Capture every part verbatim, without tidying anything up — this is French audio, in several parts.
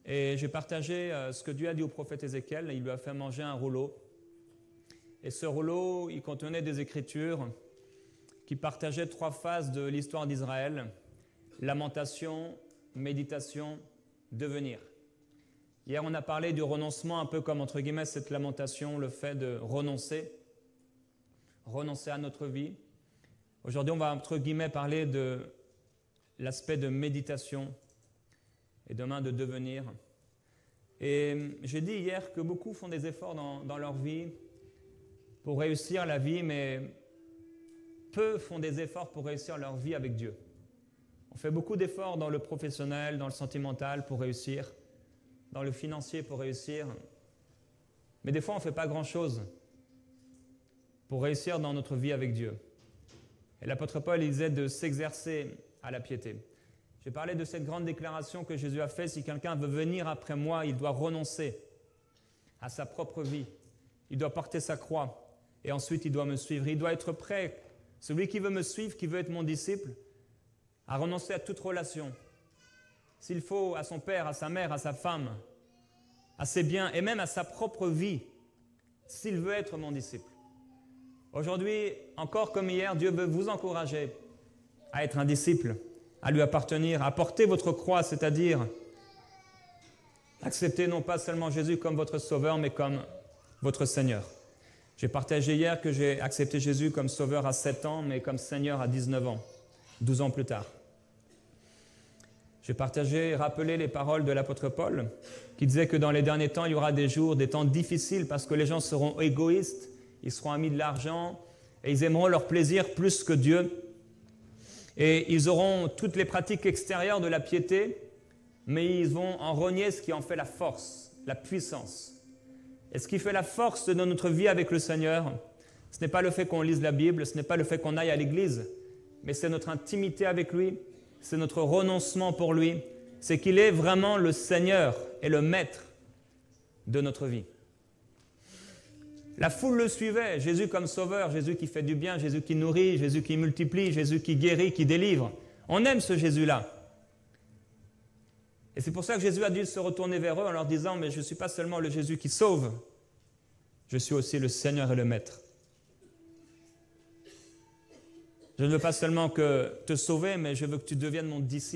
Et j'ai partagé euh, ce que Dieu a dit au prophète Ézéchiel. Il lui a fait manger un rouleau. Et ce rouleau, il contenait des écritures qui partageaient trois phases de l'histoire d'Israël. Lamentation, méditation, devenir. Hier, on a parlé du renoncement, un peu comme, entre guillemets, cette lamentation, le fait de renoncer, renoncer à notre vie. Aujourd'hui, on va, entre guillemets, parler de l'aspect de méditation et demain de devenir. Et j'ai dit hier que beaucoup font des efforts dans, dans leur vie pour réussir la vie, mais peu font des efforts pour réussir leur vie avec Dieu. On fait beaucoup d'efforts dans le professionnel, dans le sentimental pour réussir, dans le financier pour réussir, mais des fois on ne fait pas grand-chose pour réussir dans notre vie avec Dieu. Et l'apôtre Paul il disait de s'exercer à la piété. J'ai parlé de cette grande déclaration que Jésus a faite, si quelqu'un veut venir après moi, il doit renoncer à sa propre vie, il doit porter sa croix et ensuite il doit me suivre. Il doit être prêt, celui qui veut me suivre, qui veut être mon disciple, à renoncer à toute relation. S'il faut, à son père, à sa mère, à sa femme, à ses biens et même à sa propre vie, s'il veut être mon disciple. Aujourd'hui, encore comme hier, Dieu veut vous encourager à être un disciple, à lui appartenir, à porter votre croix, c'est-à-dire accepter non pas seulement Jésus comme votre sauveur, mais comme votre Seigneur. J'ai partagé hier que j'ai accepté Jésus comme sauveur à sept ans, mais comme Seigneur à dix-neuf ans, douze ans plus tard. J'ai partagé et rappelé les paroles de l'apôtre Paul qui disait que dans les derniers temps, il y aura des jours, des temps difficiles parce que les gens seront égoïstes, ils seront amis de l'argent et ils aimeront leur plaisir plus que Dieu. Et ils auront toutes les pratiques extérieures de la piété, mais ils vont en renier ce qui en fait la force, la puissance. Et ce qui fait la force de notre vie avec le Seigneur, ce n'est pas le fait qu'on lise la Bible, ce n'est pas le fait qu'on aille à l'église, mais c'est notre intimité avec lui, c'est notre renoncement pour lui, c'est qu'il est vraiment le Seigneur et le Maître de notre vie. La foule le suivait, Jésus comme sauveur, Jésus qui fait du bien, Jésus qui nourrit, Jésus qui multiplie, Jésus qui guérit, qui délivre. On aime ce Jésus-là. Et c'est pour ça que Jésus a dû se retourner vers eux en leur disant « Mais je ne suis pas seulement le Jésus qui sauve, je suis aussi le Seigneur et le Maître. Je ne veux pas seulement que te sauver, mais je veux que tu deviennes mon disciple. »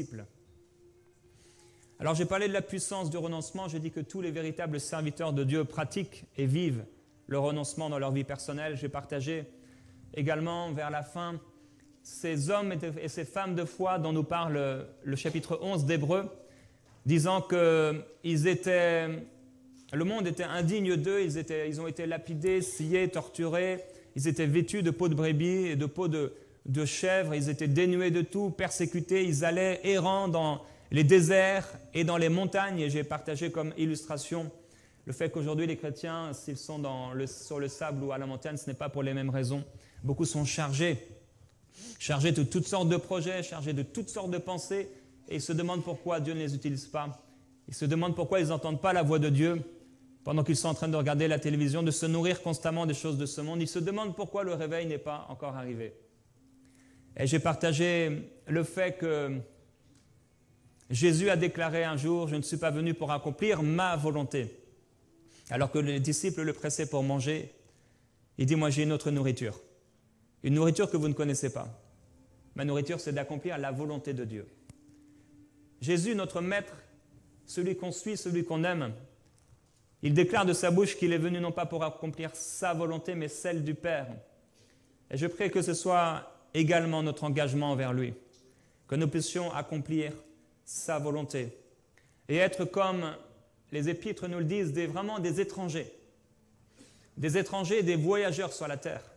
Alors j'ai parlé de la puissance du renoncement, j'ai dit que tous les véritables serviteurs de Dieu pratiquent et vivent le renoncement dans leur vie personnelle. J'ai partagé également vers la fin ces hommes et ces femmes de foi dont nous parle le chapitre onze d'Hébreux, disant que ils étaient, le monde était indigne d'eux, ils, étaient, ils ont été lapidés, sciés, torturés, ils étaient vêtus de peau de brebis et de peau de, de chèvre, ils étaient dénués de tout, persécutés, ils allaient errant dans les déserts et dans les montagnes. Et j'ai partagé comme illustration le fait qu'aujourd'hui les chrétiens, s'ils sont dans le, sur le sable ou à la montagne, ce n'est pas pour les mêmes raisons. Beaucoup sont chargés, chargés de toutes sortes de projets, chargés de toutes sortes de pensées, et ils se demandent pourquoi Dieu ne les utilise pas. Ils se demandent pourquoi ils n'entendent pas la voix de Dieu pendant qu'ils sont en train de regarder la télévision, de se nourrir constamment des choses de ce monde. Ils se demandent pourquoi le réveil n'est pas encore arrivé. Et j'ai partagé le fait que Jésus a déclaré un jour « Je ne suis pas venu pour accomplir ma volonté ». Alors que les disciples le pressaient pour manger, il dit « Moi j'ai une autre nourriture, une nourriture que vous ne connaissez pas. Ma nourriture c'est d'accomplir la volonté de Dieu. » Jésus, notre Maître, celui qu'on suit, celui qu'on aime, il déclare de sa bouche qu'il est venu non pas pour accomplir sa volonté, mais celle du Père. Et je prie que ce soit également notre engagement envers lui, que nous puissions accomplir sa volonté et être comme les épîtres nous le disent, des, vraiment des étrangers, des étrangers, des voyageurs sur la terre,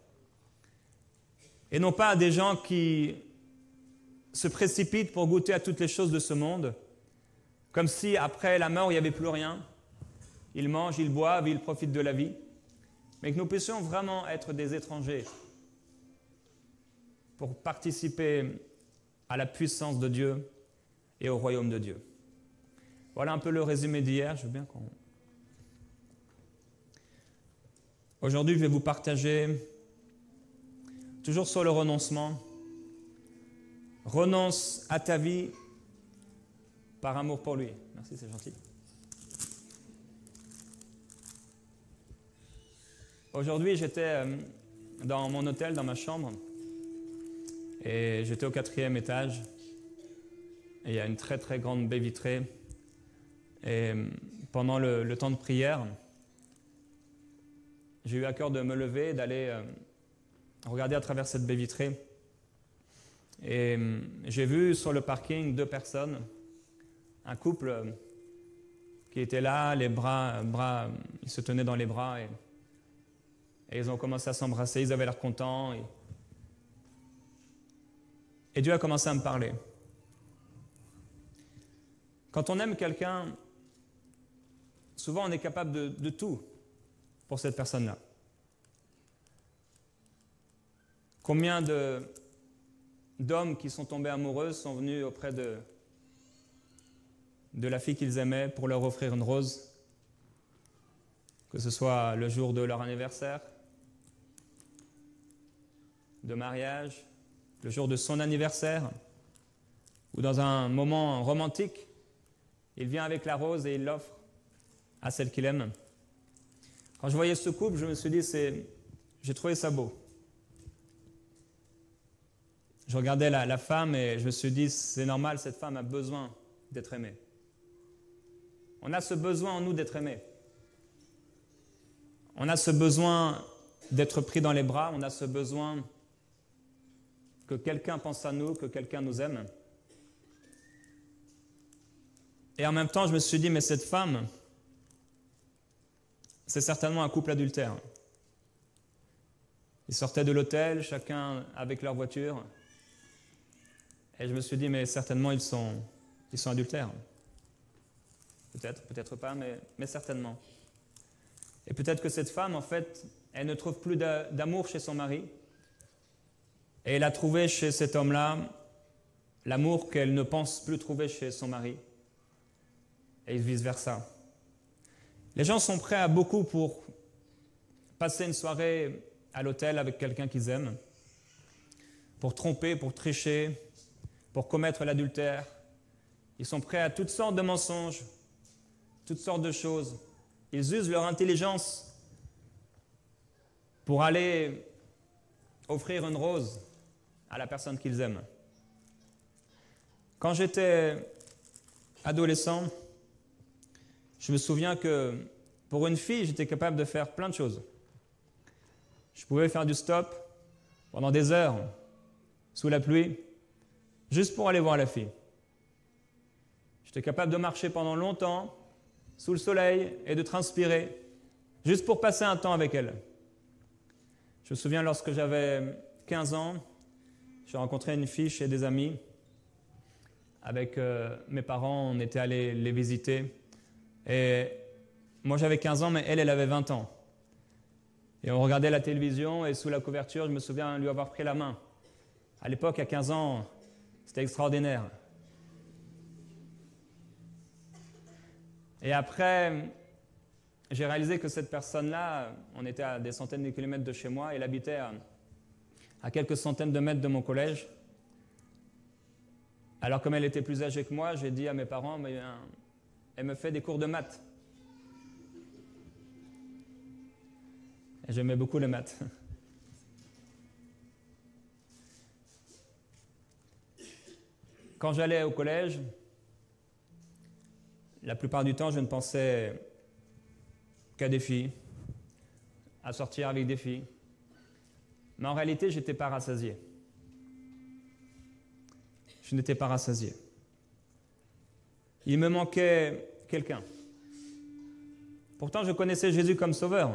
et non pas des gens qui se précipitent pour goûter à toutes les choses de ce monde, comme si après la mort il n'y avait plus rien, ils mangent, ils boivent, ils profitent de la vie, mais que nous puissions vraiment être des étrangers pour participer à la puissance de Dieu et au royaume de Dieu. Voilà un peu le résumé d'hier. Je veux bien qu'on... Aujourd'hui, je vais vous partager, toujours sur le renoncement, renonce à ta vie par amour pour lui. Merci, c'est gentil. Aujourd'hui, j'étais euh, dans mon hôtel, dans ma chambre, et j'étais au quatrième étage, et il y a une très très grande baie vitrée, et euh, pendant le, le temps de prière, j'ai eu à cœur de me lever et d'aller euh, regarder à travers cette baie vitrée, et euh, j'ai vu sur le parking deux personnes, un couple euh, qui était là, les bras, bras, ils se tenaient dans les bras, et Et ils ont commencé à s'embrasser, ils avaient l'air contents. Et... et Dieu a commencé à me parler. Quand on aime quelqu'un, souvent on est capable de, de tout pour cette personne-là. Combien de, d'hommes qui sont tombés amoureux sont venus auprès de, de la fille qu'ils aimaient pour leur offrir une rose, que ce soit le jour de leur anniversaire, de mariage, le jour de son anniversaire, ou dans un moment romantique, il vient avec la rose et il l'offre à celle qu'il aime. Quand je voyais ce couple, je me suis dit, c'est, j'ai trouvé ça beau. Je regardais la, la femme et je me suis dit, c'est normal, cette femme a besoin d'être aimée. On a ce besoin en nous d'être aimé. On a ce besoin d'être pris dans les bras, on a ce besoin que quelqu'un pense à nous, que quelqu'un nous aime. Et en même temps, je me suis dit, mais cette femme, c'est certainement un couple adultère. Ils sortaient de l'hôtel, chacun avec leur voiture. Et je me suis dit, mais certainement, ils sont, ils sont adultères. Peut-être, peut-être pas, mais, mais certainement. Et peut-être que cette femme, en fait, elle ne trouve plus d'amour chez son mari. Et elle a trouvé chez cet homme-là l'amour qu'elle ne pense plus trouver chez son mari. Et vice-versa. Les gens sont prêts à beaucoup pour passer une soirée à l'hôtel avec quelqu'un qu'ils aiment, pour tromper, pour tricher, pour commettre l'adultère. Ils sont prêts à toutes sortes de mensonges, toutes sortes de choses. Ils usent leur intelligence pour aller offrir une rose à la personne qu'ils aiment. Quand j'étais adolescent, je me souviens que pour une fille, j'étais capable de faire plein de choses. Je pouvais faire du stop pendant des heures, sous la pluie, juste pour aller voir la fille. J'étais capable de marcher pendant longtemps, sous le soleil, et de transpirer, juste pour passer un temps avec elle. Je me souviens, lorsque j'avais quinze ans, j'ai rencontré une fille chez des amis. Avec euh, mes parents, on était allés les visiter. Et moi, j'avais quinze ans, mais elle, elle avait vingt ans. Et on regardait la télévision, et sous la couverture, je me souviens lui avoir pris la main. À l'époque, à quinze ans, c'était extraordinaire. Et après, j'ai réalisé que cette personne-là, on était à des centaines de kilomètres de chez moi, elle habitait à, à quelques centaines de mètres de mon collège. Alors comme elle était plus âgée que moi, j'ai dit à mes parents, mais, euh, elle me fait des cours de maths. Et j'aimais beaucoup les maths. Quand j'allais au collège, la plupart du temps, je ne pensais qu'à des filles, à sortir avec des filles. Mais en réalité, je n'étais pas rassasié. Je n'étais pas rassasié. Il me manquait quelqu'un. Pourtant, je connaissais Jésus comme sauveur.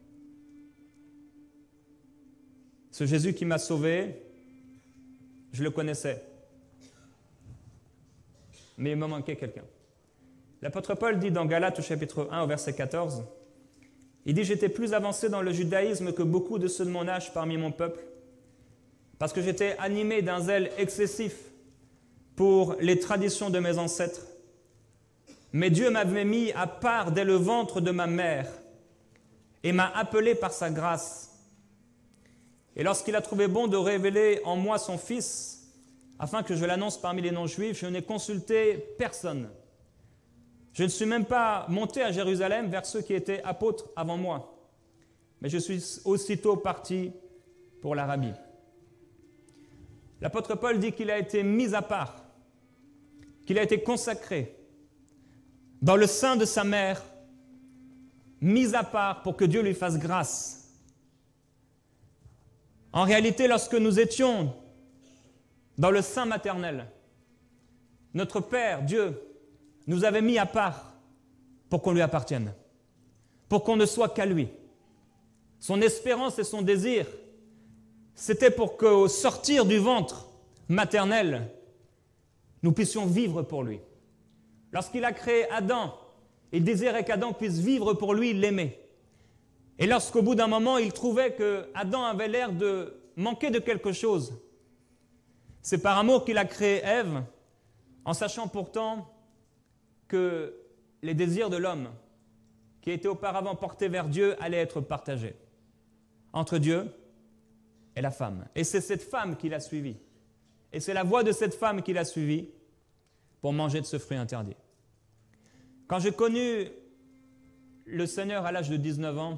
Ce Jésus qui m'a sauvé, je le connaissais. Mais il me manquait quelqu'un. L'apôtre Paul dit dans Galates au chapitre un au verset quatorze, il dit « J'étais plus avancé dans le judaïsme que beaucoup de ceux de mon âge parmi mon peuple, parce que j'étais animé d'un zèle excessif pour les traditions de mes ancêtres. Mais Dieu m'avait mis à part dès le ventre de ma mère et m'a appelé par sa grâce. Et lorsqu'il a trouvé bon de révéler en moi son Fils, afin que je l'annonce parmi les non-juifs, je n'ai consulté personne. Je ne suis même pas monté à Jérusalem vers ceux qui étaient apôtres avant moi. mais je suis aussitôt parti pour l'Arabie. L'apôtre Paul dit qu'il a été mis à part, qu'il a été consacré dans le sein de sa mère, mis à part pour que Dieu lui fasse grâce. En réalité, lorsque nous étions dans le sein maternel, notre Père, Dieu, nous avait mis à part pour qu'on lui appartienne, pour qu'on ne soit qu'à lui. Son espérance et son désir, c'était pour qu'au sortir du ventre maternel, nous puissions vivre pour lui. Lorsqu'il a créé Adam, il désirait qu'Adam puisse vivre pour lui, l'aimer. Et lorsqu'au bout d'un moment, il trouvait que Adam avait l'air de manquer de quelque chose, c'est par amour qu'il a créé Ève, en sachant pourtant que les désirs de l'homme, qui étaient auparavant portés vers Dieu, allaient être partagés entre Dieu et la femme. Et c'est cette femme qui l'a suivi. Et c'est la voie de cette femme qui l'a suivi pour manger de ce fruit interdit. Quand j'ai connu le Seigneur à l'âge de dix-neuf ans,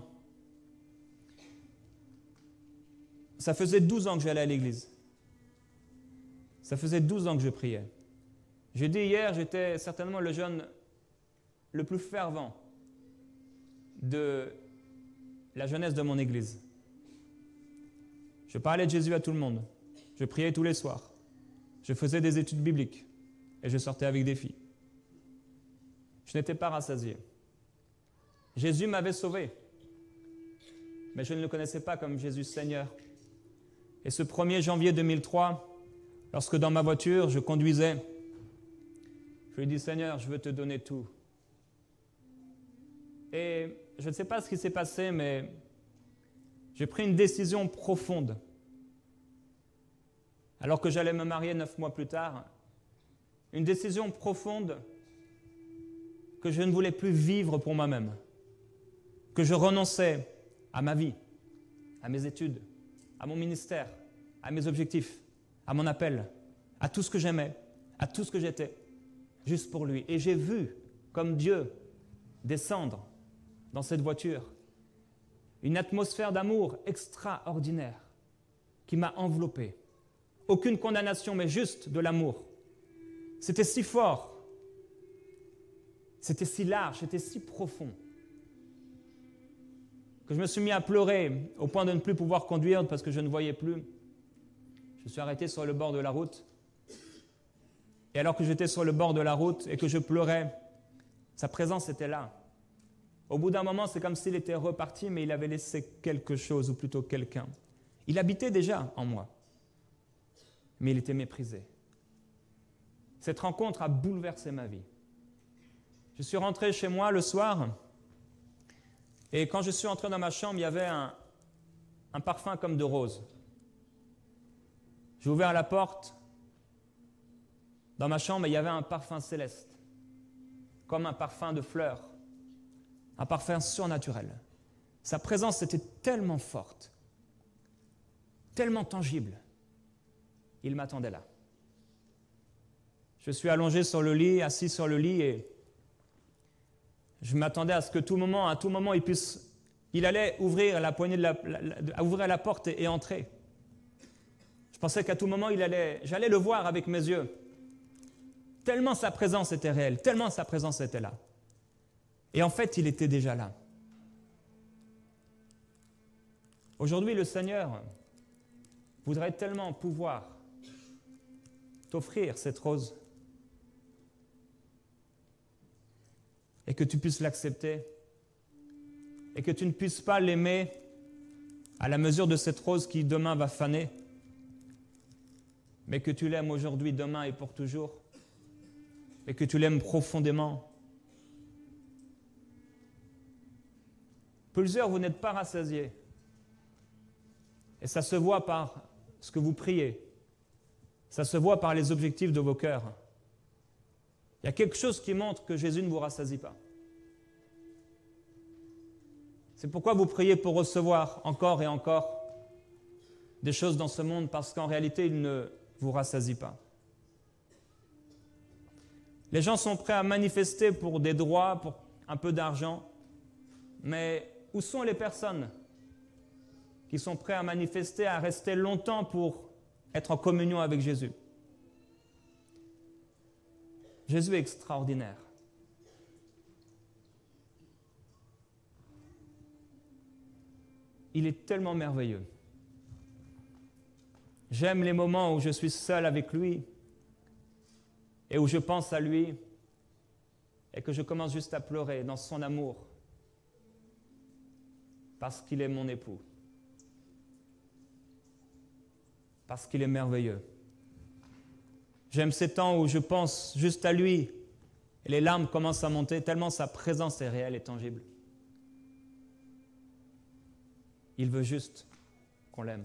ça faisait douze ans que j'allais à l'église. Ça faisait douze ans que je priais. J'ai dit hier, j'étais certainement le jeune le plus fervent de la jeunesse de mon église. Je parlais de Jésus à tout le monde. Je priais tous les soirs. Je faisais des études bibliques et je sortais avec des filles. Je n'étais pas rassasié. Jésus m'avait sauvé, mais je ne le connaissais pas comme Jésus Seigneur. Et ce premier janvier deux mille trois, lorsque dans ma voiture je conduisais, je lui ai dit, Seigneur, je veux te donner tout. Et je ne sais pas ce qui s'est passé, mais j'ai pris une décision profonde. Alors que j'allais me marier neuf mois plus tard, une décision profonde que je ne voulais plus vivre pour moi-même, que je renonçais à ma vie, à mes études, à mon ministère, à mes objectifs, à mon appel, à tout ce que j'aimais, à tout ce que j'étais, juste pour lui. Et j'ai vu, comme Dieu, descendre dans cette voiture une atmosphère d'amour extraordinaire qui m'a enveloppé. Aucune condamnation, mais juste de l'amour. C'était si fort, c'était si large, c'était si profond, que je me suis mis à pleurer au point de ne plus pouvoir conduire parce que je ne voyais plus. Je me suis arrêté sur le bord de la route. Et alors que j'étais sur le bord de la route et que je pleurais, sa présence était là. Au bout d'un moment, c'est comme s'il était reparti, mais il avait laissé quelque chose, ou plutôt quelqu'un. Il habitait déjà en moi, mais il était méprisé. Cette rencontre a bouleversé ma vie. Je suis rentré chez moi le soir, et quand je suis entré dans ma chambre, il y avait un, un parfum comme de rose. J'ai ouvert la porte. Dans ma chambre, il y avait un parfum céleste, comme un parfum de fleurs, un parfum surnaturel. Sa présence était tellement forte, tellement tangible. Il m'attendait là. Je suis allongé sur le lit, assis sur le lit, et je m'attendais à ce que tout moment, à tout moment, il puisse, il allait ouvrir la poignée de la, la, la ouvrir la porte et, et entrer. Je pensais qu'à tout moment, il allait, j'allais le voir avec mes yeux. Tellement sa présence était réelle, tellement sa présence était là. Et en fait, il était déjà là. Aujourd'hui, le Seigneur voudrait tellement pouvoir t'offrir cette rose et que tu puisses l'accepter et que tu ne puisses pas l'aimer à la mesure de cette rose qui demain va faner, mais que tu l'aimes aujourd'hui, demain et pour toujours, et que tu l'aimes profondément. Plusieurs, vous n'êtes pas rassasiés. Et ça se voit par ce que vous priez. Ça se voit par les objectifs de vos cœurs. Il y a quelque chose qui montre que Jésus ne vous rassasie pas. C'est pourquoi vous priez pour recevoir encore et encore des choses dans ce monde, parce qu'en réalité, il ne vous rassasie pas. Les gens sont prêts à manifester pour des droits, pour un peu d'argent, mais où sont les personnes qui sont prêts à manifester, à rester longtemps pour être en communion avec Jésus. Jésus est extraordinaire. Il est tellement merveilleux. J'aime les moments où je suis seul avec lui et où je pense à lui et que je commence juste à pleurer dans son amour parce qu'il est mon époux, parce qu'il est merveilleux. J'aime ces temps où je pense juste à lui et les larmes commencent à monter tellement sa présence est réelle et tangible. Il veut juste qu'on l'aime.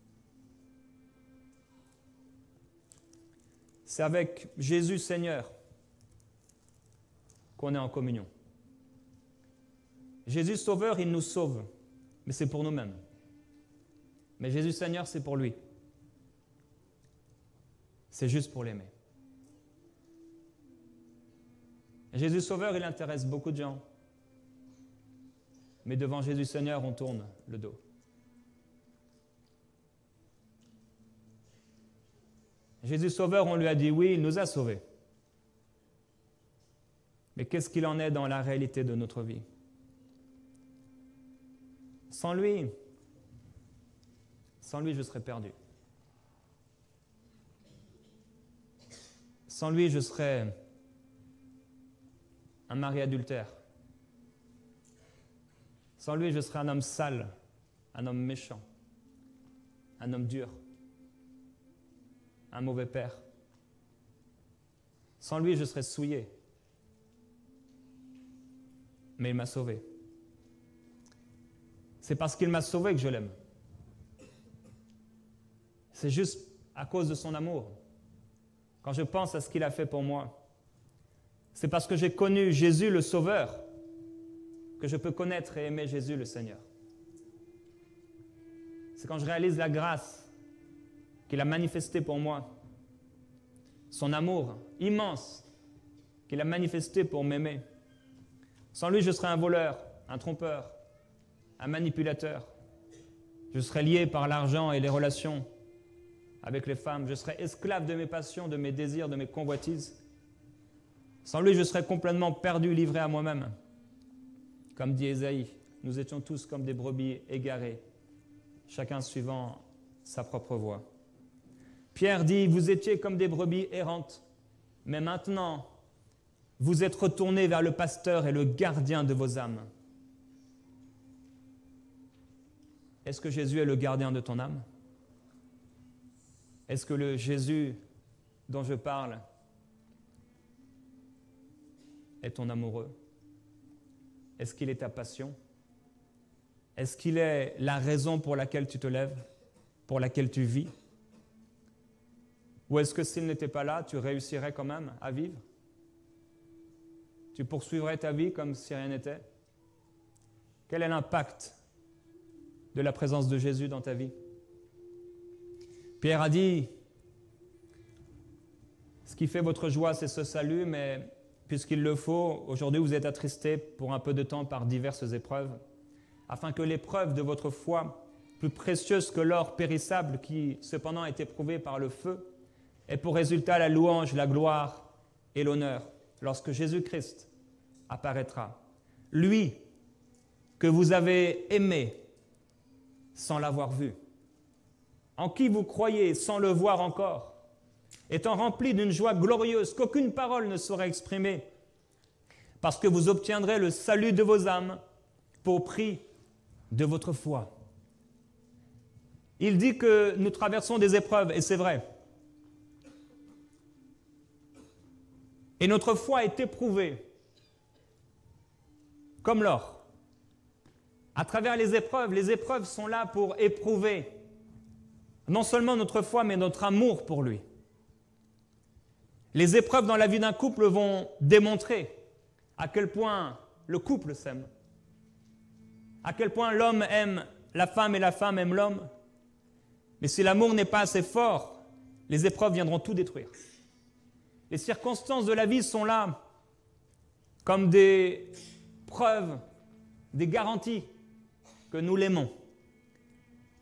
C'est avec Jésus Seigneur qu'on est en communion. Jésus Sauveur, il nous sauve, mais c'est pour nous-mêmes. Mais Jésus Seigneur, c'est pour lui. C'est juste pour l'aimer. Jésus Sauveur, il intéresse beaucoup de gens. Mais devant Jésus Seigneur, on tourne le dos. Jésus Sauveur, on lui a dit oui, il nous a sauvés. Mais qu'est-ce qu'il en est dans la réalité de notre vie? Sans lui, sans lui, je serais perdu. Sans lui, je serais un mari adultère. Sans lui, je serais un homme sale, un homme méchant, un homme dur, un mauvais père. Sans lui, je serais souillé. Mais il m'a sauvé. C'est parce qu'il m'a sauvé que je l'aime. C'est juste à cause de son amour. Quand je pense à ce qu'il a fait pour moi, c'est parce que j'ai connu Jésus le Sauveur que je peux connaître et aimer Jésus le Seigneur. C'est quand je réalise la grâce qu'il a manifestée pour moi, son amour immense qu'il a manifesté pour m'aimer. Sans lui, je serais un voleur, un trompeur, un manipulateur. Je serais lié par l'argent et les relations avec les femmes. Je serais esclave de mes passions, de mes désirs, de mes convoitises. Sans lui, je serais complètement perdu, livré à moi-même. Comme dit Ésaïe, nous étions tous comme des brebis égarées, chacun suivant sa propre voie. Pierre dit, vous étiez comme des brebis errantes, mais maintenant, vous êtes retournés vers le pasteur et le gardien de vos âmes. Est-ce que Jésus est le gardien de ton âme? Est-ce que le Jésus dont je parle est ton amoureux? Est-ce qu'il est ta passion? Est-ce qu'il est la raison pour laquelle tu te lèves, pour laquelle tu vis? Ou est-ce que s'il n'était pas là, tu réussirais quand même à vivre? Tu poursuivrais ta vie comme si rien n'était? Quel est l'impact de la présence de Jésus dans ta vie? Pierre a dit, ce qui fait votre joie, c'est ce salut, mais puisqu'il le faut, aujourd'hui vous êtes attristés pour un peu de temps par diverses épreuves, afin que l'épreuve de votre foi, plus précieuse que l'or périssable qui cependant est éprouvé par le feu, ait pour résultat la louange, la gloire et l'honneur lorsque Jésus-Christ apparaîtra. Lui que vous avez aimé sans l'avoir vu, en qui vous croyez sans le voir encore, étant rempli d'une joie glorieuse qu'aucune parole ne saurait exprimer, parce que vous obtiendrez le salut de vos âmes pour prix de votre foi. Il dit que nous traversons des épreuves, et c'est vrai. Et notre foi est éprouvée, comme l'or. À travers les épreuves, les épreuves sont là pour éprouver non seulement notre foi, mais notre amour pour lui. Les épreuves dans la vie d'un couple vont démontrer à quel point le couple s'aime, à quel point l'homme aime la femme et la femme aime l'homme. Mais si l'amour n'est pas assez fort, les épreuves viendront tout détruire. Les circonstances de la vie sont là comme des preuves, des garanties que nous l'aimons.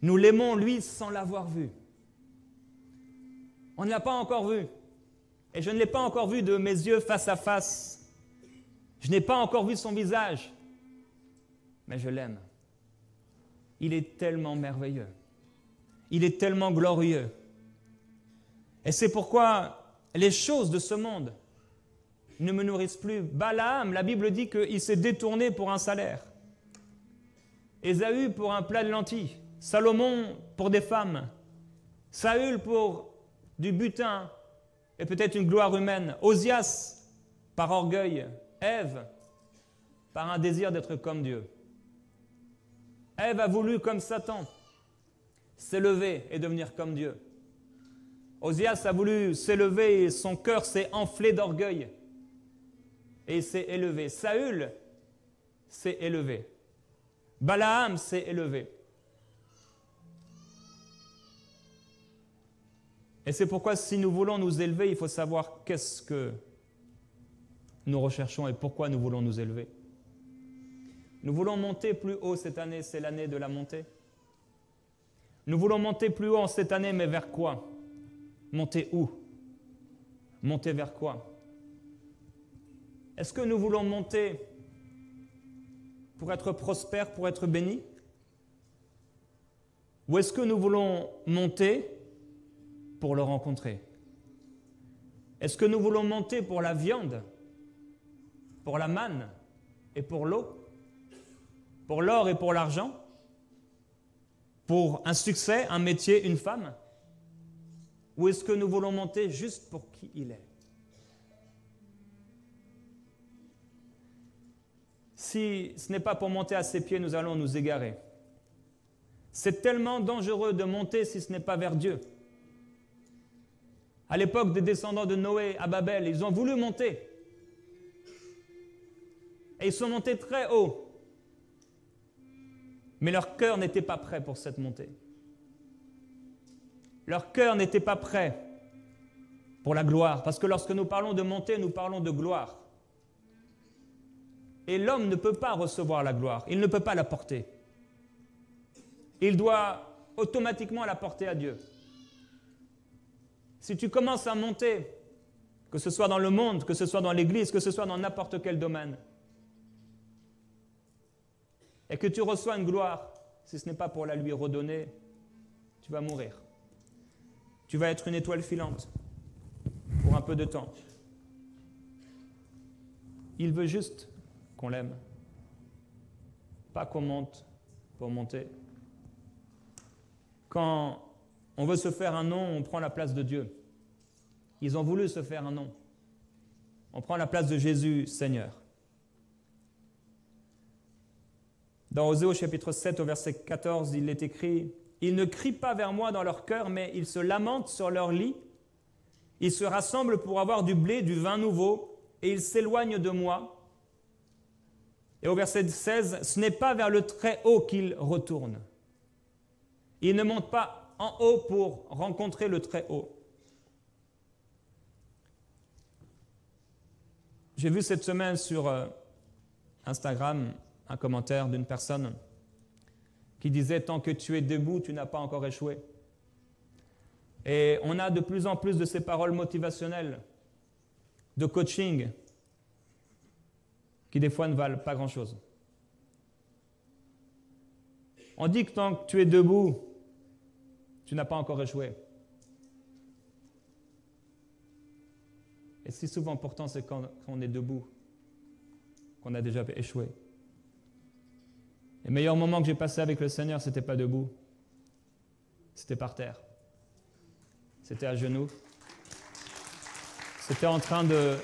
Nous l'aimons, lui, sans l'avoir vu. On ne l'a pas encore vu. Et je ne l'ai pas encore vu de mes yeux face à face. Je n'ai pas encore vu son visage. Mais je l'aime. Il est tellement merveilleux. Il est tellement glorieux. Et c'est pourquoi les choses de ce monde ne me nourrissent plus. Balaam, la Bible dit qu'il s'est détourné pour un salaire. Ésaü pour un plat de lentilles. Salomon pour des femmes. Saül pour du butin et peut-être une gloire humaine. Osias par orgueil. Ève par un désir d'être comme Dieu. Ève a voulu, comme Satan, s'élever et devenir comme Dieu. Osias a voulu s'élever et son cœur s'est enflé d'orgueil. Et il s'est élevé. Saül s'est élevé. Balaam s'est élevé. Et c'est pourquoi si nous voulons nous élever, il faut savoir qu'est-ce que nous recherchons et pourquoi nous voulons nous élever. Nous voulons monter plus haut cette année, c'est l'année de la montée. Nous voulons monter plus haut en cette année, mais vers quoi? Monter où? Monter vers quoi? Est-ce que nous voulons monter pour être prospères, pour être bénis? Ou est-ce que nous voulons monter pour le rencontrer? Est-ce que nous voulons monter pour la viande, pour la manne et pour l'eau, pour l'or et pour l'argent, pour un succès, un métier, une femme? Ou est-ce que nous voulons monter juste pour qui il est? Si ce n'est pas pour monter à ses pieds, nous allons nous égarer. C'est tellement dangereux de monter si ce n'est pas vers Dieu. À l'époque des descendants de Noé à Babel, ils ont voulu monter. Et ils sont montés très haut. Mais leur cœur n'était pas prêt pour cette montée. Leur cœur n'était pas prêt pour la gloire. Parce que lorsque nous parlons de montée, nous parlons de gloire. Et l'homme ne peut pas recevoir la gloire. Il ne peut pas la porter. Il doit automatiquement la porter à Dieu. Si tu commences à monter, que ce soit dans le monde, que ce soit dans l'Église, que ce soit dans n'importe quel domaine, et que tu reçois une gloire, si ce n'est pas pour la lui redonner, tu vas mourir. Tu vas être une étoile filante pour un peu de temps. Il veut juste qu'on l'aime, pas qu'on monte pour monter. Quand on veut se faire un nom, on prend la place de Dieu. Ils ont voulu se faire un nom. On prend la place de Jésus, Seigneur. Dans Osée au chapitre sept, au verset quatorze, il est écrit « Ils ne crient pas vers moi dans leur cœur, mais ils se lamentent sur leur lit. Ils se rassemblent pour avoir du blé, du vin nouveau, et ils s'éloignent de moi. » Et au verset seize, « Ce n'est pas vers le Très-Haut qu'ils retournent. » Ils ne montent pas en haut pour rencontrer le Très-Haut. J'ai vu cette semaine sur euh, Instagram un commentaire d'une personne qui disait « Tant que tu es debout, tu n'as pas encore échoué ». Et on a de plus en plus de ces paroles motivationnelles, de coaching, qui des fois ne valent pas grand-chose. On dit que tant que tu es debout, tu n'as pas encore échoué. Et si souvent, pourtant, c'est quand on est debout qu'on a déjà échoué. Les meilleurs moments que j'ai passés avec le Seigneur, ce n'était pas debout, c'était par terre. C'était à genoux. C'était en train de,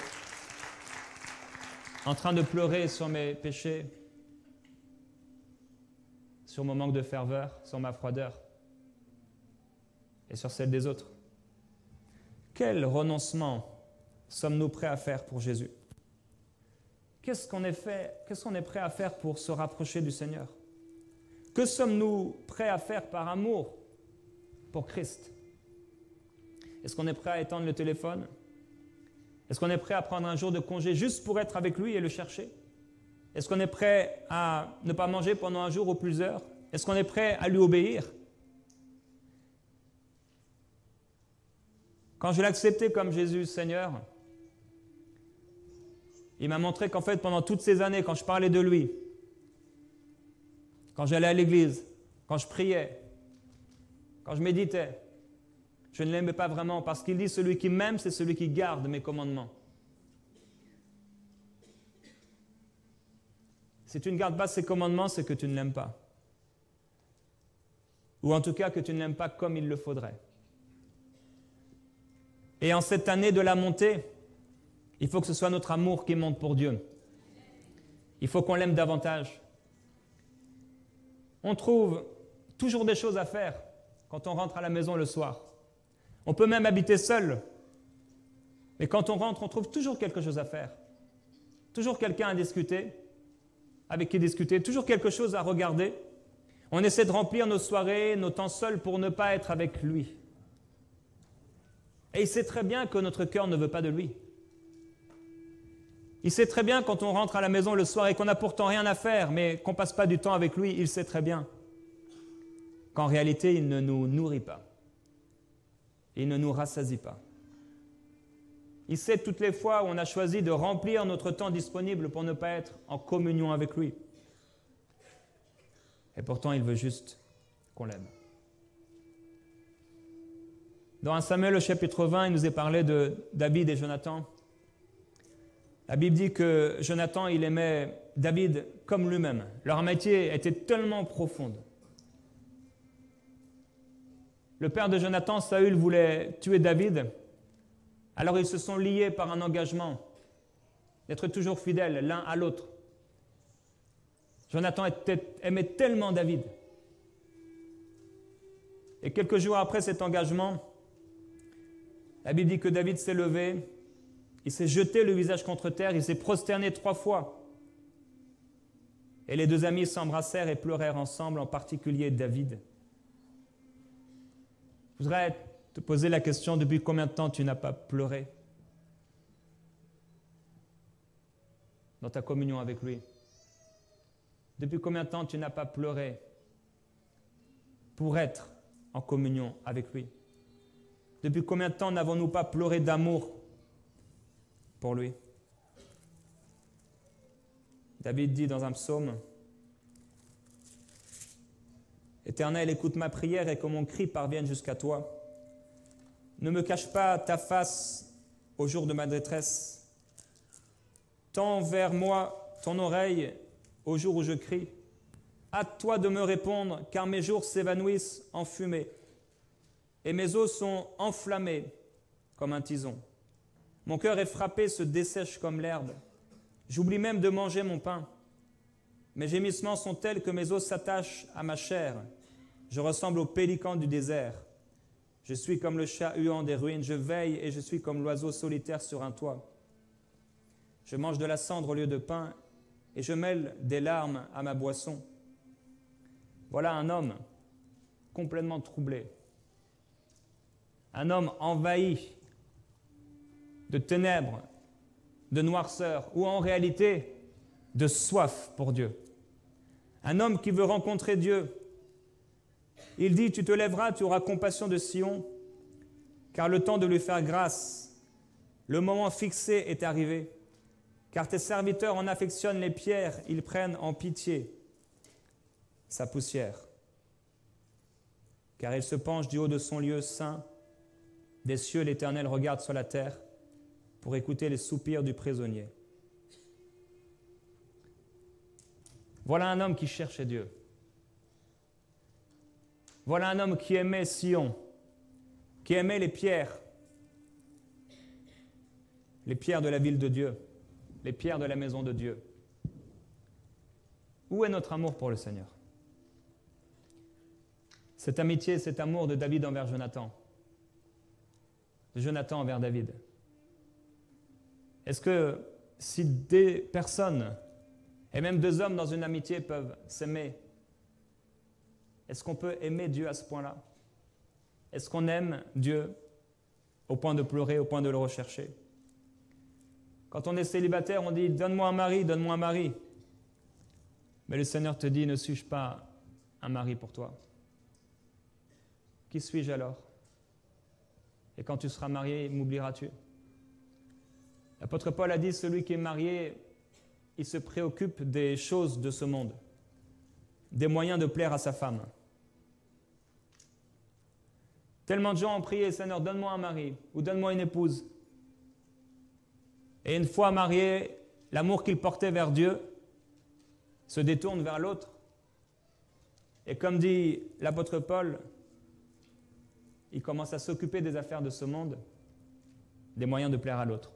en train de pleurer sur mes péchés, sur mon manque de ferveur, sur ma froideur et sur celle des autres. Quel renoncement sommes-nous prêts à faire pour Jésus? Qu'est-ce qu'on est fait, qu'est-ce qu'on est prêt à faire pour se rapprocher du Seigneur? Que sommes-nous prêts à faire par amour pour Christ? Est-ce qu'on est prêt à étendre le téléphone? Est-ce qu'on est prêt à prendre un jour de congé juste pour être avec lui et le chercher? Est-ce qu'on est prêt à ne pas manger pendant un jour ou plusieurs? Est-ce qu'on est prêt à lui obéir? Quand je l'ai accepté comme Jésus Seigneur, il m'a montré qu'en fait, pendant toutes ces années, quand je parlais de lui, quand j'allais à l'église, quand je priais, quand je méditais, je ne l'aimais pas vraiment parce qu'il dit « Celui qui m'aime, c'est celui qui garde mes commandements ». Si tu ne gardes pas ses commandements, c'est que tu ne l'aimes pas. Ou en tout cas que tu ne l'aimes pas comme il le faudrait. Et en cette année de la montée, il faut que ce soit notre amour qui monte pour Dieu. Il faut qu'on l'aime davantage. On trouve toujours des choses à faire quand on rentre à la maison le soir. On peut même habiter seul. Mais quand on rentre, on trouve toujours quelque chose à faire. Toujours quelqu'un à discuter, avec qui discuter, toujours quelque chose à regarder. On essaie de remplir nos soirées, nos temps seuls pour ne pas être avec lui. Et il sait très bien que notre cœur ne veut pas de lui. Il sait très bien quand on rentre à la maison le soir et qu'on n'a pourtant rien à faire, mais qu'on ne passe pas du temps avec lui, il sait très bien qu'en réalité, il ne nous nourrit pas. Il ne nous rassasie pas. Il sait toutes les fois où on a choisi de remplir notre temps disponible pour ne pas être en communion avec lui. Et pourtant, il veut juste qu'on l'aime. Dans un Samuel au chapitre vingt, il nous est parlé de David et Jonathan. La Bible dit que Jonathan, il aimait David comme lui-même. Leur amitié était tellement profonde. Le père de Jonathan, Saül, voulait tuer David. Alors ils se sont liés par un engagement d'être toujours fidèles l'un à l'autre. Jonathan était, aimait tellement David. Et quelques jours après cet engagement, la Bible dit que David s'est levé, il s'est jeté le visage contre terre, il s'est prosterné trois fois. Et les deux amis s'embrassèrent et pleurèrent ensemble, en particulier David. Je voudrais te poser la question, depuis combien de temps tu n'as pas pleuré dans ta communion avec lui? Depuis combien de temps tu n'as pas pleuré pour être en communion avec lui? Depuis combien de temps n'avons-nous pas pleuré d'amour pour lui? David dit dans un psaume, « Éternel, écoute ma prière et que mon cri parvienne jusqu'à toi. Ne me cache pas ta face au jour de ma détresse. Tends vers moi ton oreille au jour où je crie. Hâte-toi de me répondre, car mes jours s'évanouissent en fumée, et mes os sont enflammés comme un tison. Mon cœur est frappé, se dessèche comme l'herbe. J'oublie même de manger mon pain. Mes gémissements sont tels que mes os s'attachent à ma chair. Je ressemble au pélican du désert. Je suis comme le chat huant des ruines. Je veille et je suis comme l'oiseau solitaire sur un toit. Je mange de la cendre au lieu de pain et je mêle des larmes à ma boisson. Voilà un homme complètement troublé. Un homme envahi de ténèbres, de noirceur, ou en réalité de soif pour Dieu. Un homme qui veut rencontrer Dieu. Il dit, tu te lèveras, tu auras compassion de Sion, car le temps de lui faire grâce, le moment fixé est arrivé. Car tes serviteurs en affectionnent les pierres, ils prennent en pitié sa poussière. Car il se penche du haut de son lieu saint, des cieux l'Éternel regarde sur la terre pour écouter les soupirs du prisonnier. Voilà un homme qui cherchait Dieu. Voilà un homme qui aimait Sion, qui aimait les pierres, les pierres de la ville de Dieu, les pierres de la maison de Dieu. Où est notre amour pour le Seigneur? Cette amitié, cet amour de David envers Jonathan, de Jonathan envers David. Est-ce que si des personnes, et même deux hommes dans une amitié peuvent s'aimer, est-ce qu'on peut aimer Dieu à ce point-là? Est-ce qu'on aime Dieu au point de pleurer, au point de le rechercher? Quand on est célibataire, on dit « donne-moi un mari, donne-moi un mari ». Mais le Seigneur te dit « ne suis-je pas un mari pour toi ?» Qui suis-je alors? Et quand tu seras marié, m'oublieras-tu? L'apôtre Paul a dit, celui qui est marié, il se préoccupe des choses de ce monde, des moyens de plaire à sa femme. Tellement de gens ont prié, Seigneur, donne-moi un mari ou donne-moi une épouse. Et une fois marié, l'amour qu'il portait vers Dieu se détourne vers l'autre. Et comme dit l'apôtre Paul, il commence à s'occuper des affaires de ce monde, des moyens de plaire à l'autre.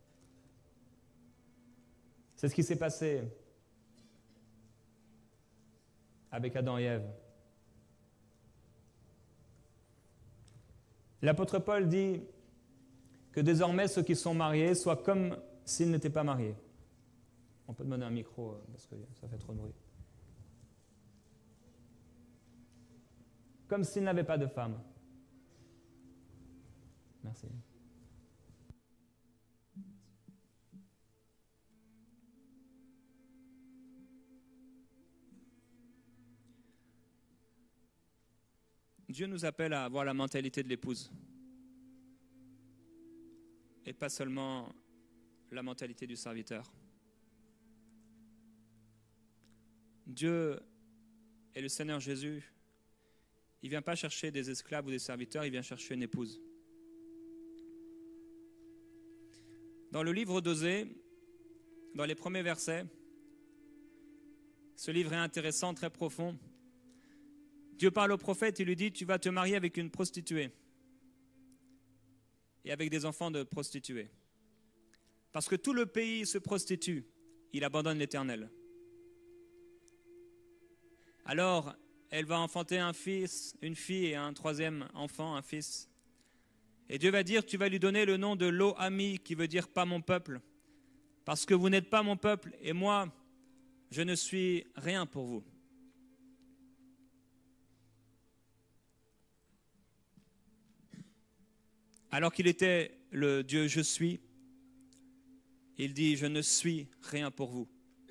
C'est ce qui s'est passé avec Adam et Ève. L'apôtre Paul dit que désormais ceux qui sont mariés soient comme s'ils n'étaient pas mariés. On peut demander un micro parce que ça fait trop de bruit. Comme s'ils n'avaient pas de femme. Merci. Dieu nous appelle à avoir la mentalité de l'épouse et pas seulement la mentalité du serviteur. Dieu et le Seigneur Jésus, il ne vient pas chercher des esclaves ou des serviteurs, il vient chercher une épouse. Dans le livre d'Osée, dans les premiers versets, ce livre est intéressant, très profond. Dieu parle au prophète, il lui dit, tu vas te marier avec une prostituée et avec des enfants de prostituées. Parce que tout le pays se prostitue, il abandonne l'Éternel. Alors, elle va enfanter un fils, une fille et un troisième enfant, un fils. Et Dieu va dire, tu vas lui donner le nom de Lo-Ami, qui veut dire pas mon peuple. Parce que vous n'êtes pas mon peuple et moi, je ne suis rien pour vous. Alors qu'il était le Dieu je suis, il dit je ne suis rien pour vous.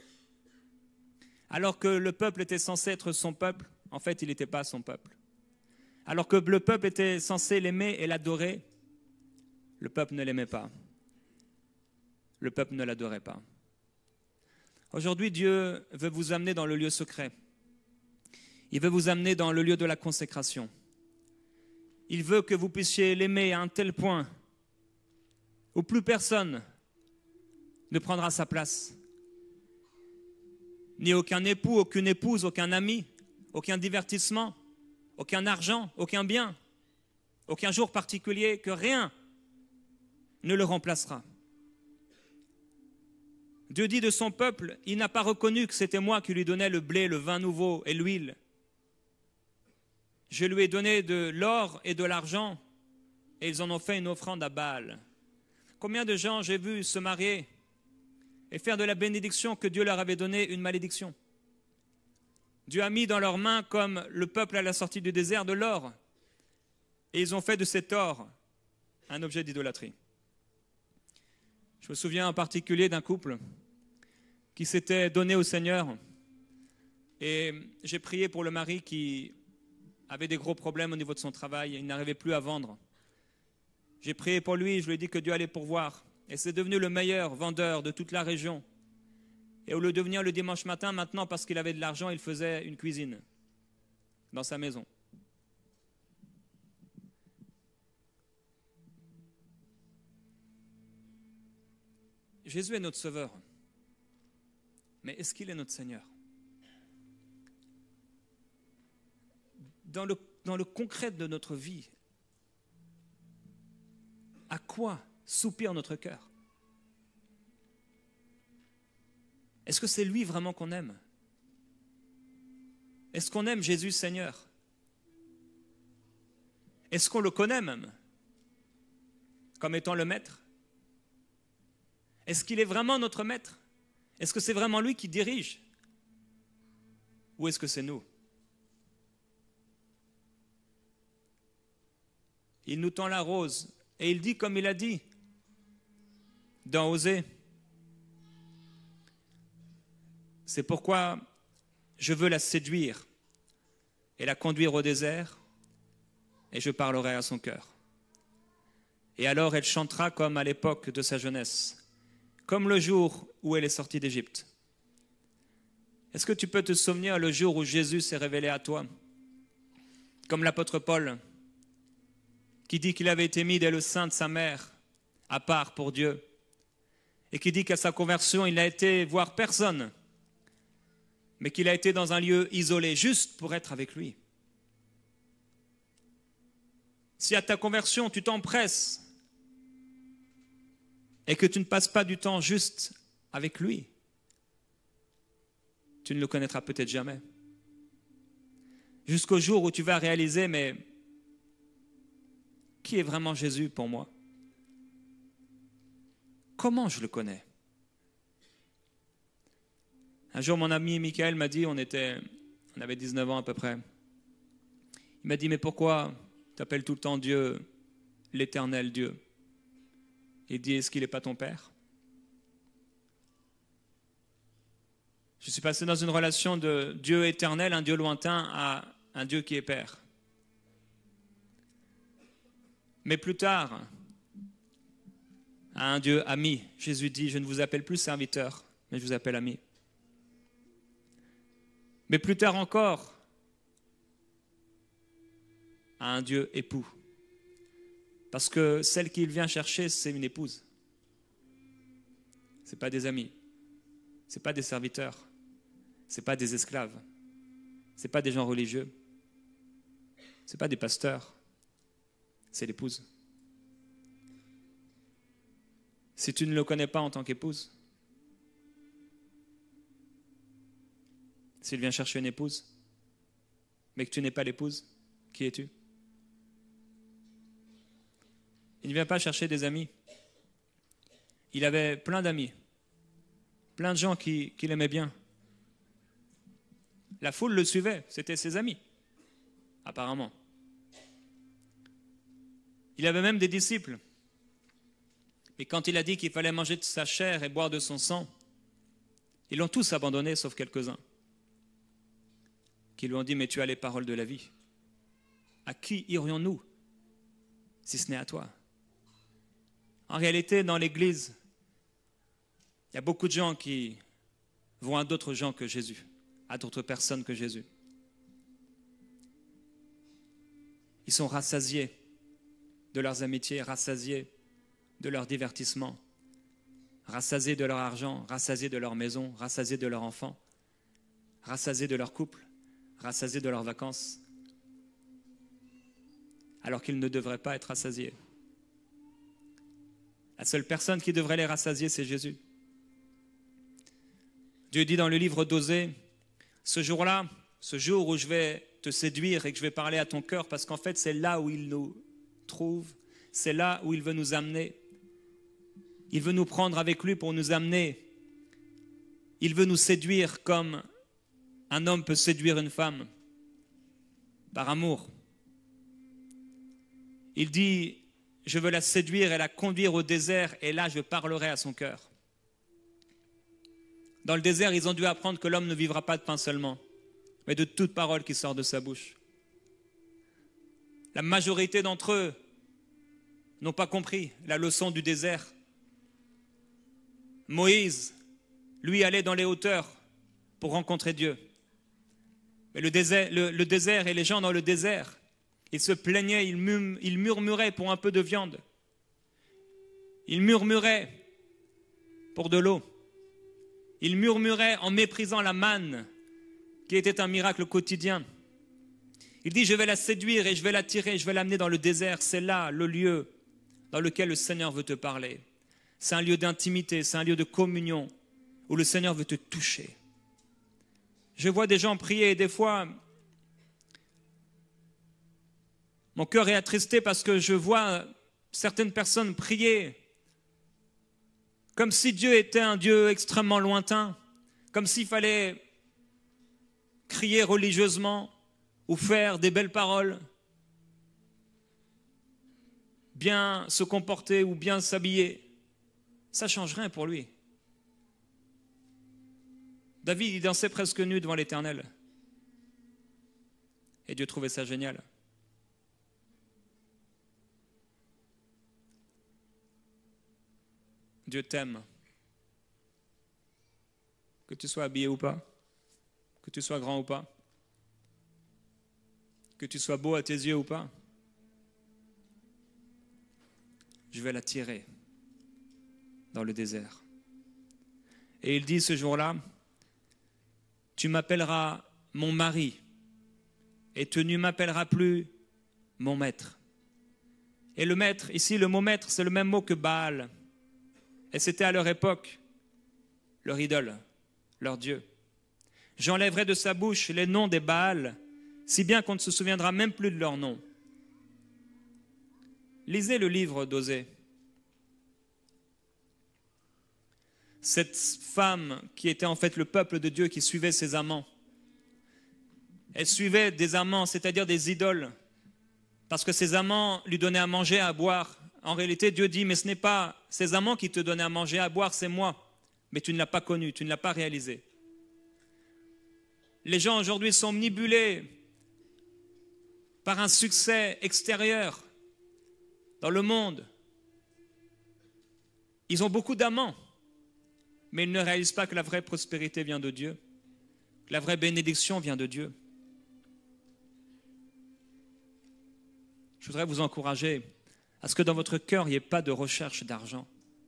Alors que le peuple était censé être son peuple, en fait il n'était pas son peuple. Alors que le peuple était censé l'aimer et l'adorer, le peuple ne l'aimait pas. Le peuple ne l'adorait pas. Aujourd'hui, Dieu veut vous amener dans le lieu secret. Il veut vous amener dans le lieu de la consécration. Il veut que vous puissiez l'aimer à un tel point où plus personne ne prendra sa place. Ni aucun époux, aucune épouse, aucun ami, aucun divertissement, aucun argent, aucun bien, aucun jour particulier, que rien ne le remplacera. Dieu dit de son peuple, il n'a pas reconnu que c'était moi qui lui donnais le blé, le vin nouveau et l'huile. Je lui ai donné de l'or et de l'argent et ils en ont fait une offrande à Baal. Combien de gens j'ai vu se marier et faire de la bénédiction que Dieu leur avait donnée une malédiction. Dieu a mis dans leurs mains, comme le peuple à la sortie du désert, de l'or. Et ils ont fait de cet or un objet d'idolâtrie. Je me souviens en particulier d'un couple qui s'était donné au Seigneur. Et j'ai prié pour le mari qui avait des gros problèmes au niveau de son travail. Il n'arrivait plus à vendre. J'ai prié pour lui, je lui ai dit que Dieu allait pourvoir. Et c'est devenu le meilleur vendeur de toute la région. Et au lieu de venir le dimanche matin, maintenant, parce qu'il avait de l'argent, il faisait une cuisine dans sa maison. Jésus est notre Sauveur. Mais est-ce qu'il est notre Seigneur? Dans le, dans le concret de notre vie, à quoi soupire notre cœur? Est-ce que c'est lui vraiment qu'on aime? Est-ce qu'on aime Jésus Seigneur? Est-ce qu'on le connaît même comme étant le maître? Est-ce qu'il est vraiment notre maître? Est-ce que c'est vraiment lui qui dirige? Ou est-ce que c'est nous? Il nous tend la rose et il dit comme il a dit dans Osée. C'est pourquoi je veux la séduire et la conduire au désert et je parlerai à son cœur. Et alors elle chantera comme à l'époque de sa jeunesse, comme le jour où elle est sortie d'Égypte. Est-ce que tu peux te souvenir le jour où Jésus s'est révélé à toi? Comme l'apôtre Paul, qui dit qu'il avait été mis dès le sein de sa mère, à part pour Dieu, et qui dit qu'à sa conversion, il n'a été voir personne, mais qu'il a été dans un lieu isolé, juste pour être avec lui. Si à ta conversion, tu t'empresses et que tu ne passes pas du temps juste avec lui, tu ne le connaîtras peut-être jamais. Jusqu'au jour où tu vas réaliser, mais qui est vraiment Jésus pour moi? Comment je le connais? Un jour, mon ami Michael m'a dit, on, était, on avait dix-neuf ans à peu près, il m'a dit, mais pourquoi tu appelles tout le temps Dieu l'éternel Dieu? Il dit, est-ce qu'il n'est pas ton père? Je suis passé dans une relation de Dieu éternel, un Dieu lointain, à un Dieu qui est père. Mais plus tard, à un Dieu ami. Jésus dit, je ne vous appelle plus serviteur, mais je vous appelle ami. Mais plus tard encore, à un Dieu époux. Parce que celle qu'il vient chercher, c'est une épouse. Ce n'est pas des amis. Ce n'est pas des serviteurs. Ce n'est pas des esclaves. Ce n'est pas des gens religieux. Ce n'est pas des pasteurs. C'est l'épouse. Si tu ne le connais pas en tant qu'épouse, s'il vient chercher une épouse, mais que tu n'es pas l'épouse, qui es-tu? Il ne vient pas chercher des amis. Il avait plein d'amis, plein de gens qui, qui l'aimaient bien. La foule le suivait, c'était ses amis, apparemment. Il avait même des disciples. Et quand il a dit qu'il fallait manger de sa chair et boire de son sang, ils l'ont tous abandonné, sauf quelques-uns, qui lui ont dit, mais tu as les paroles de la vie. À qui irions-nous, si ce n'est à toi? En réalité, dans l'Église, il y a beaucoup de gens qui vont à d'autres gens que Jésus, à d'autres personnes que Jésus. Ils sont rassasiés de leurs amitiés, rassasiés de leur divertissement, rassasiés de leur argent, rassasiés de leur maison, rassasiés de leurs enfants, rassasiés de leur couple, rassasiés de leurs vacances, alors qu'ils ne devraient pas être rassasiés. La seule personne qui devrait les rassasier, c'est Jésus. Dieu dit dans le livre d'Osée, ce jour-là, ce jour où je vais te séduire et que je vais parler à ton cœur, parce qu'en fait, c'est là où il nous trouve, c'est là où il veut nous amener. Il veut nous prendre avec lui pour nous amener. Il veut nous séduire comme un homme peut séduire une femme, par amour. Il dit, je veux la séduire et la conduire au désert, et là je parlerai à son cœur. Dans le désert, ils ont dû apprendre que l'homme ne vivra pas de pain seulement, mais de toute parole qui sort de sa bouche. La majorité d'entre eux n'ont pas compris la leçon du désert. Moïse, lui, allait dans les hauteurs pour rencontrer Dieu. Mais le désert, le, le désert et les gens dans le désert, ils se plaignaient, ils, murm, ils murmuraient pour un peu de viande. Ils murmuraient pour de l'eau. Ils murmuraient en méprisant la manne, qui était un miracle quotidien. Il dit, je vais la séduire et je vais l'attirer, je vais l'amener dans le désert. C'est là le lieu dans lequel le Seigneur veut te parler. C'est un lieu d'intimité, c'est un lieu de communion où le Seigneur veut te toucher. Je vois des gens prier et des fois, mon cœur est attristé parce que je vois certaines personnes prier comme si Dieu était un Dieu extrêmement lointain, comme s'il fallait crier religieusement ou faire des belles paroles, bien se comporter ou bien s'habiller. Ça ne change rien pour lui. David, il dansait presque nu devant l'Éternel. Et Dieu trouvait ça génial. Dieu t'aime. Que tu sois habillé ou pas, que tu sois grand ou pas, que tu sois beau à tes yeux ou pas, je vais l'attirer dans le désert. Et il dit ce jour-là, tu m'appelleras mon mari et tu ne m'appelleras plus mon maître. Et le maître, ici le mot maître, c'est le même mot que Baal. Et c'était à leur époque leur idole, leur Dieu. J'enlèverai de sa bouche les noms des Baals, si bien qu'on ne se souviendra même plus de leurs noms. Lisez le livre d'Osée. Cette femme qui était en fait le peuple de Dieu qui suivait ses amants. Elle suivait des amants, c'est-à-dire des idoles, parce que ses amants lui donnaient à manger, à boire. En réalité, Dieu dit, mais ce n'est pas ces amants qui te donnaient à manger, à boire, c'est moi. Mais tu ne l'as pas connu, tu ne l'as pas réalisé. Les gens aujourd'hui sont manipulés par un succès extérieur dans le monde. Ils ont beaucoup d'amants, mais ils ne réalisent pas que la vraie prospérité vient de Dieu, que la vraie bénédiction vient de Dieu. Je voudrais vous encourager à ce que dans votre cœur, il n'y ait pas de recherche d'argent.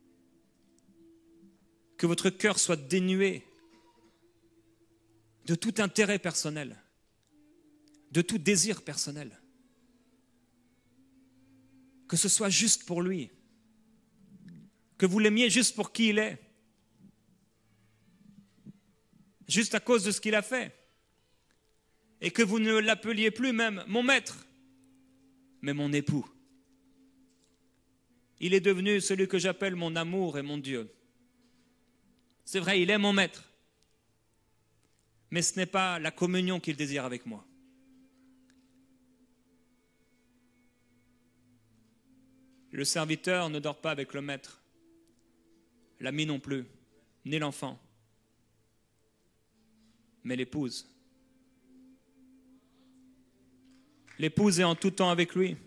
Que votre cœur soit dénué de tout intérêt personnel, de tout désir personnel. Que ce soit juste pour lui. Que vous l'aimiez juste pour qui il est. Juste à cause de ce qu'il a fait. Et que vous ne l'appeliez plus même mon maître, mais mon époux. Il est devenu celui que j'appelle mon amour et mon Dieu. C'est vrai, il est mon maître. Mais ce n'est pas la communion qu'il désire avec moi. Le serviteur ne dort pas avec le maître. L'ami non plus, ni l'enfant. Mais l'épouse. L'épouse est en tout temps avec lui.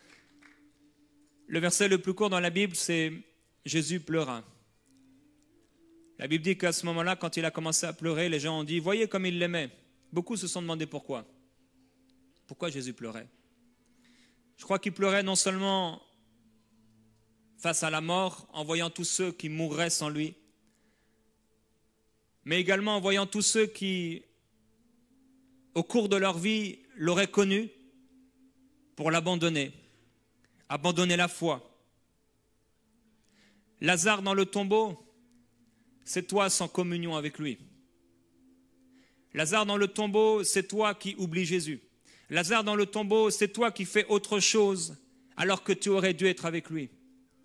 Le verset le plus court dans la Bible, c'est « Jésus pleura ». La Bible dit qu'à ce moment-là, quand il a commencé à pleurer, les gens ont dit « Voyez comme il l'aimait ». Beaucoup se sont demandé pourquoi. Pourquoi Jésus pleurait? Je crois qu'il pleurait non seulement face à la mort, en voyant tous ceux qui mourraient sans lui, mais également en voyant tous ceux qui, au cours de leur vie, l'auraient connu pour l'abandonner, abandonner la foi. Lazare dans le tombeau, c'est toi sans communion avec lui. Lazare dans le tombeau, c'est toi qui oublies Jésus. Lazare dans le tombeau, c'est toi qui fais autre chose alors que tu aurais dû être avec lui.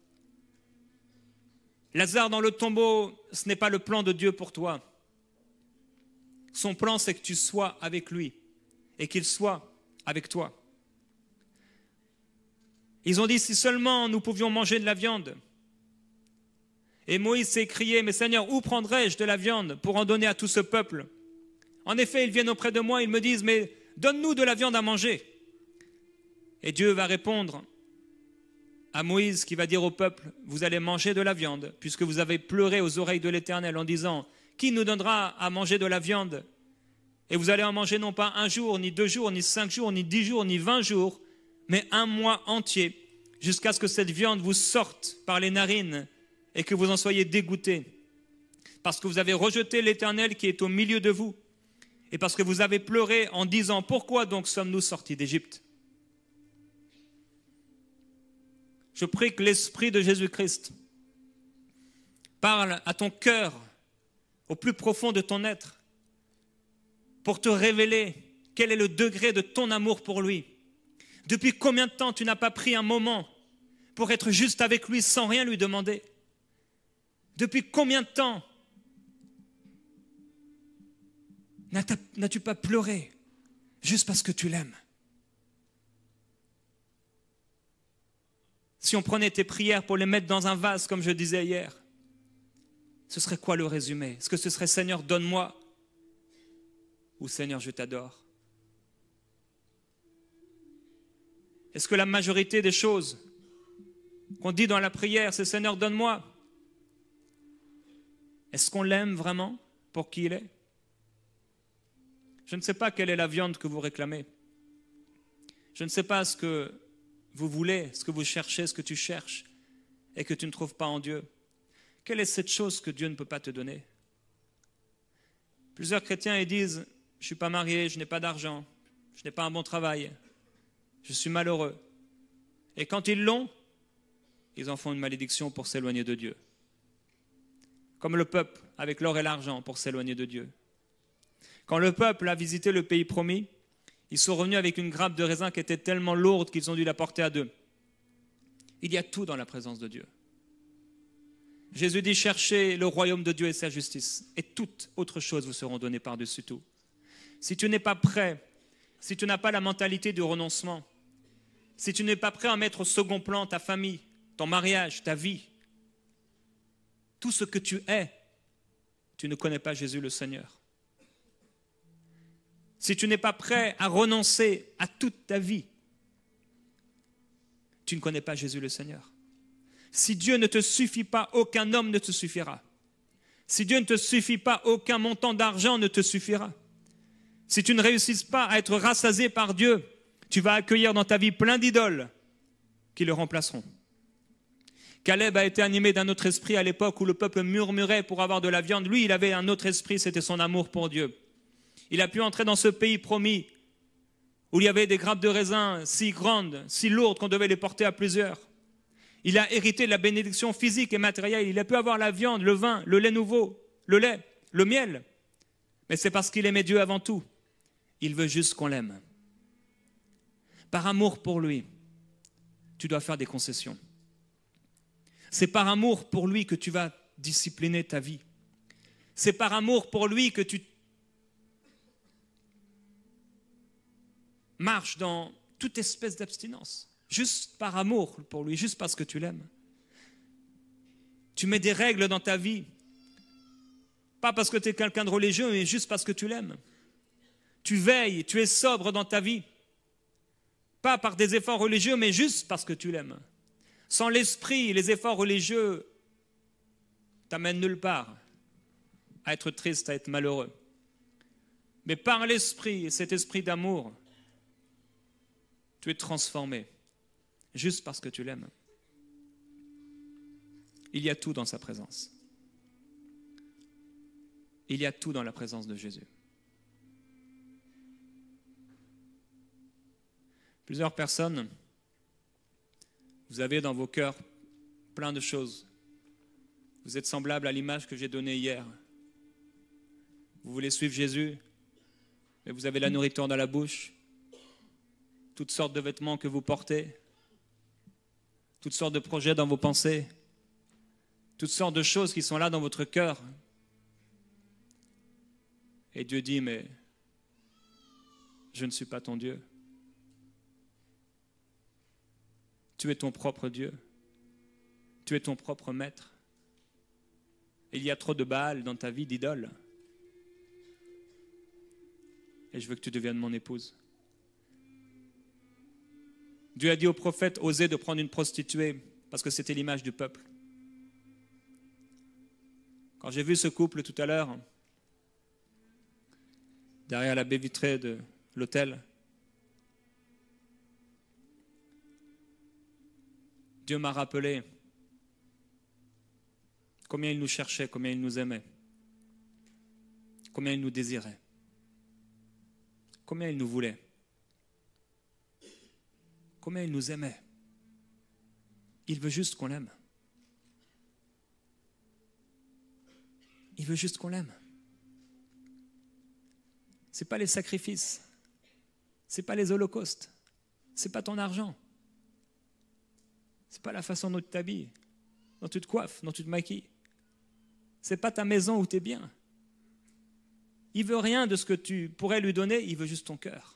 Lazare dans le tombeau, ce n'est pas le plan de Dieu pour toi. Son plan, c'est que tu sois avec lui et qu'il soit avec toi. Ils ont dit, si seulement nous pouvions manger de la viande. Et Moïse s'est crié, mais Seigneur, où prendrais-je de la viande pour en donner à tout ce peuple? En effet, ils viennent auprès de moi, ils me disent, mais donne-nous de la viande à manger. Et Dieu va répondre à Moïse qui va dire au peuple, vous allez manger de la viande, puisque vous avez pleuré aux oreilles de l'Éternel en disant, qui nous donnera à manger de la viande? Et vous allez en manger non pas un jour, ni deux jours, ni cinq jours, ni dix jours, ni vingt jours, mais un mois entier, jusqu'à ce que cette viande vous sorte par les narines et que vous en soyez dégoûtés. Parce que vous avez rejeté l'Éternel qui est au milieu de vous, et parce que vous avez pleuré en disant, pourquoi donc sommes-nous sortis d'Égypte? Je prie que l'Esprit de Jésus-Christ parle à ton cœur, au plus profond de ton être, pour te révéler quel est le degré de ton amour pour lui. Depuis combien de temps tu n'as pas pris un moment pour être juste avec lui sans rien lui demander? Depuis combien de temps n'as-tu pas pleuré juste parce que tu l'aimes? Si on prenait tes prières pour les mettre dans un vase, comme je disais hier, ce serait quoi le résumé? Est-ce que ce serait Seigneur, donne-moi, ou Seigneur, je t'adore? Est-ce que la majorité des choses qu'on dit dans la prière, c'est Seigneur, donne-moi, Est-ce qu'on l'aime vraiment pour qui il est? Je ne sais pas quelle est la viande que vous réclamez. Je ne sais pas ce que vous voulez, ce que vous cherchez, ce que tu cherches et que tu ne trouves pas en Dieu. Quelle est cette chose que Dieu ne peut pas te donner? Plusieurs chrétiens ils disent, je ne suis pas marié, je n'ai pas d'argent, je n'ai pas un bon travail, je suis malheureux. Et quand ils l'ont, ils en font une malédiction pour s'éloigner de Dieu. Comme le peuple avec l'or et l'argent pour s'éloigner de Dieu. Quand le peuple a visité le pays promis, ils sont revenus avec une grappe de raisin qui était tellement lourde qu'ils ont dû la porter à deux. Il y a tout dans la présence de Dieu. Jésus dit, cherchez le royaume de Dieu et sa justice, et toutes autres choses vous seront données par-dessus tout. Si tu n'es pas prêt, si tu n'as pas la mentalité du renoncement, si tu n'es pas prêt à mettre au second plan ta famille, ton mariage, ta vie, tout ce que tu es, tu ne connais pas Jésus le Seigneur. Si tu n'es pas prêt à renoncer à toute ta vie, tu ne connais pas Jésus le Seigneur. Si Dieu ne te suffit pas, aucun homme ne te suffira. Si Dieu ne te suffit pas, aucun montant d'argent ne te suffira. Si tu ne réussis pas à être rassasié par Dieu, tu vas accueillir dans ta vie plein d'idoles qui le remplaceront. Caleb a été animé d'un autre esprit à l'époque où le peuple murmurait pour avoir de la viande. Lui, il avait un autre esprit, c'était son amour pour Dieu. Il a pu entrer dans ce pays promis où il y avait des grappes de raisin si grandes, si lourdes qu'on devait les porter à plusieurs. Il a hérité de la bénédiction physique et matérielle. Il a pu avoir la viande, le vin, le lait nouveau, le lait, le miel. Mais c'est parce qu'il aimait Dieu avant tout. Il veut juste qu'on l'aime. Par amour pour lui, tu dois faire des concessions. C'est par amour pour lui que tu vas discipliner ta vie. C'est par amour pour lui que tu marches dans toute espèce d'abstinence. Juste par amour pour lui, juste parce que tu l'aimes. Tu mets des règles dans ta vie, pas parce que tu es quelqu'un de religieux, mais juste parce que tu l'aimes. Tu veilles, tu es sobre dans ta vie, pas par des efforts religieux, mais juste parce que tu l'aimes. Sans l'esprit, les efforts religieux t'amènent nulle part, à être triste, à être malheureux. Mais par l'esprit, et cet esprit d'amour, tu es transformé, juste parce que tu l'aimes. Il y a tout dans sa présence. Il y a tout dans la présence de Jésus. Plusieurs personnes, vous avez dans vos cœurs plein de choses. Vous êtes semblables à l'image que j'ai donnée hier. Vous voulez suivre Jésus, mais vous avez la nourriture dans la bouche, toutes sortes de vêtements que vous portez, toutes sortes de projets dans vos pensées, toutes sortes de choses qui sont là dans votre cœur. Et Dieu dit, mais je ne suis pas ton Dieu. Tu es ton propre Dieu. Tu es ton propre maître. Il y a trop de Baal dans ta vie, d'idoles. Et je veux que tu deviennes mon épouse. Dieu a dit au prophète, osez de prendre une prostituée, parce que c'était l'image du peuple. Quand j'ai vu ce couple tout à l'heure, derrière la baie vitrée de l'hôtel, Dieu m'a rappelé combien il nous cherchait, combien il nous aimait, combien il nous désirait, combien il nous voulait, combien il nous aimait. Il veut juste qu'on l'aime. Il veut juste qu'on l'aime. Ce n'est pas les sacrifices, ce n'est pas les holocaustes, ce n'est pas ton argent. Ce n'est pas la façon dont tu t'habilles, dont tu te coiffes, dont tu te maquilles. Ce n'est pas ta maison où tu es bien. Il ne veut rien de ce que tu pourrais lui donner, il veut juste ton cœur.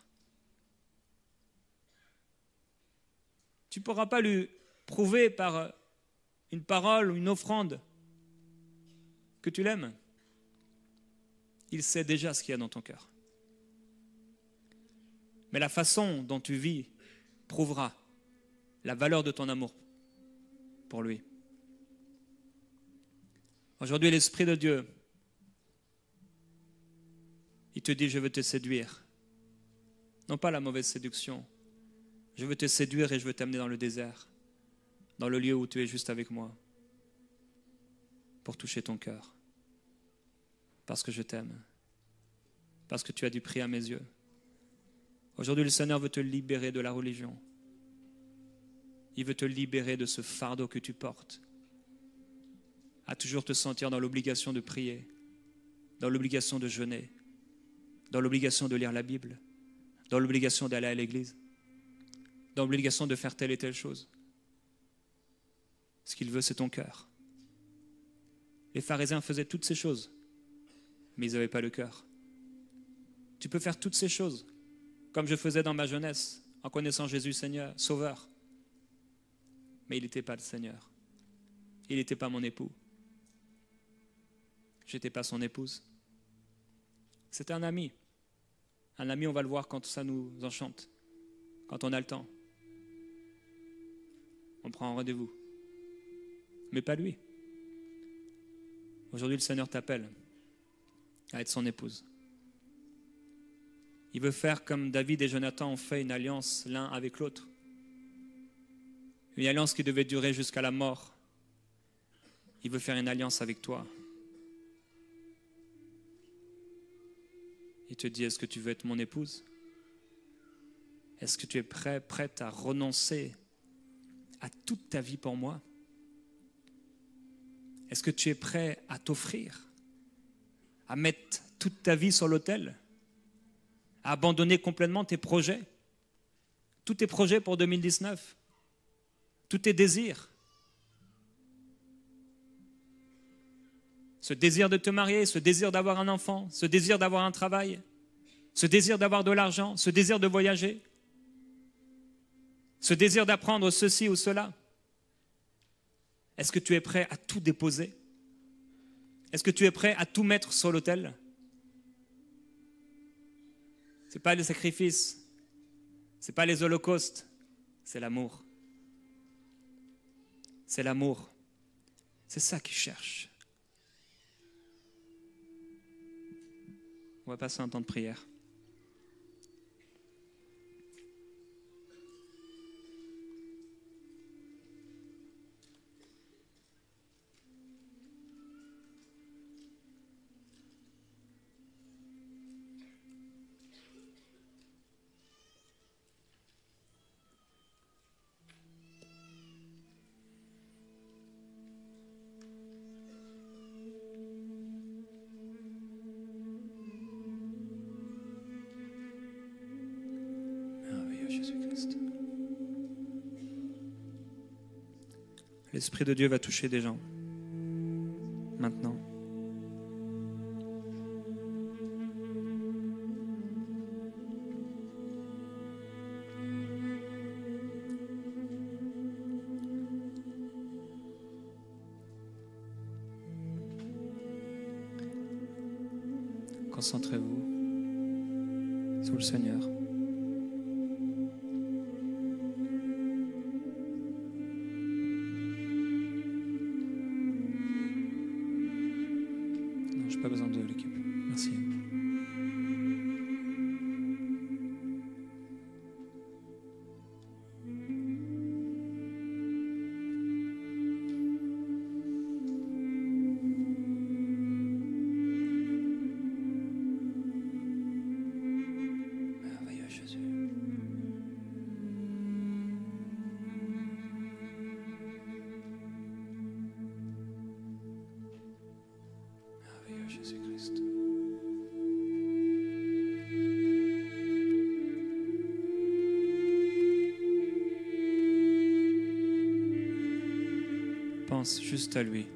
Tu ne pourras pas lui prouver par une parole ou une offrande que tu l'aimes. Il sait déjà ce qu'il y a dans ton cœur. Mais la façon dont tu vis prouvera la valeur de ton amour pour lui. Aujourd'hui, l'Esprit de Dieu, il te dit, je veux te séduire. Non pas la mauvaise séduction. Je veux te séduire et je veux t'amener dans le désert, dans le lieu où tu es juste avec moi, pour toucher ton cœur. Parce que je t'aime. Parce que tu as du prix à mes yeux. Aujourd'hui, le Seigneur veut te libérer de la religion. Il veut te libérer de ce fardeau que tu portes. À toujours te sentir dans l'obligation de prier, dans l'obligation de jeûner, dans l'obligation de lire la Bible, dans l'obligation d'aller à l'église, dans l'obligation de faire telle et telle chose. Ce qu'il veut, c'est ton cœur. Les pharisiens faisaient toutes ces choses, mais ils n'avaient pas le cœur. Tu peux faire toutes ces choses, comme je faisais dans ma jeunesse, en connaissant Jésus Seigneur, Sauveur. Mais il n'était pas le Seigneur. Il n'était pas mon époux. Je n'étais pas son épouse. C'était un ami. Un ami, on va le voir quand ça nous enchante, quand on a le temps. On prend un rendez-vous. Mais pas lui. Aujourd'hui, le Seigneur t'appelle à être son épouse. Il veut faire comme David et Jonathan ont fait une alliance l'un avec l'autre. Une alliance qui devait durer jusqu'à la mort. Il veut faire une alliance avec toi. Il te dit, est-ce que tu veux être mon épouse? Est-ce que tu es prêt, prête à renoncer à toute ta vie pour moi? Est-ce que tu es prêt à t'offrir, à mettre toute ta vie sur l'autel, à abandonner complètement tes projets, tous tes projets pour deux mille dix-neuf, tous tes désirs, ce désir de te marier, ce désir d'avoir un enfant, ce désir d'avoir un travail, ce désir d'avoir de l'argent, ce désir de voyager, ce désir d'apprendre ceci ou cela? Est-ce que tu es prêt à tout déposer? Est-ce que tu es prêt à tout mettre sur l'autel? Ce n'est pas les sacrifices, ce n'est pas les holocaustes, c'est l'amour. C'est l'amour. C'est ça qu'il cherche. On va passer un temps de prière. Jésus-Christ. L'Esprit de Dieu va toucher des gens maintenant. Concentrez-vous sur le Seigneur. Pas besoin de l'équipe. Merci. Merveilleux Jésus. Jésus-Christ. Pense juste à lui.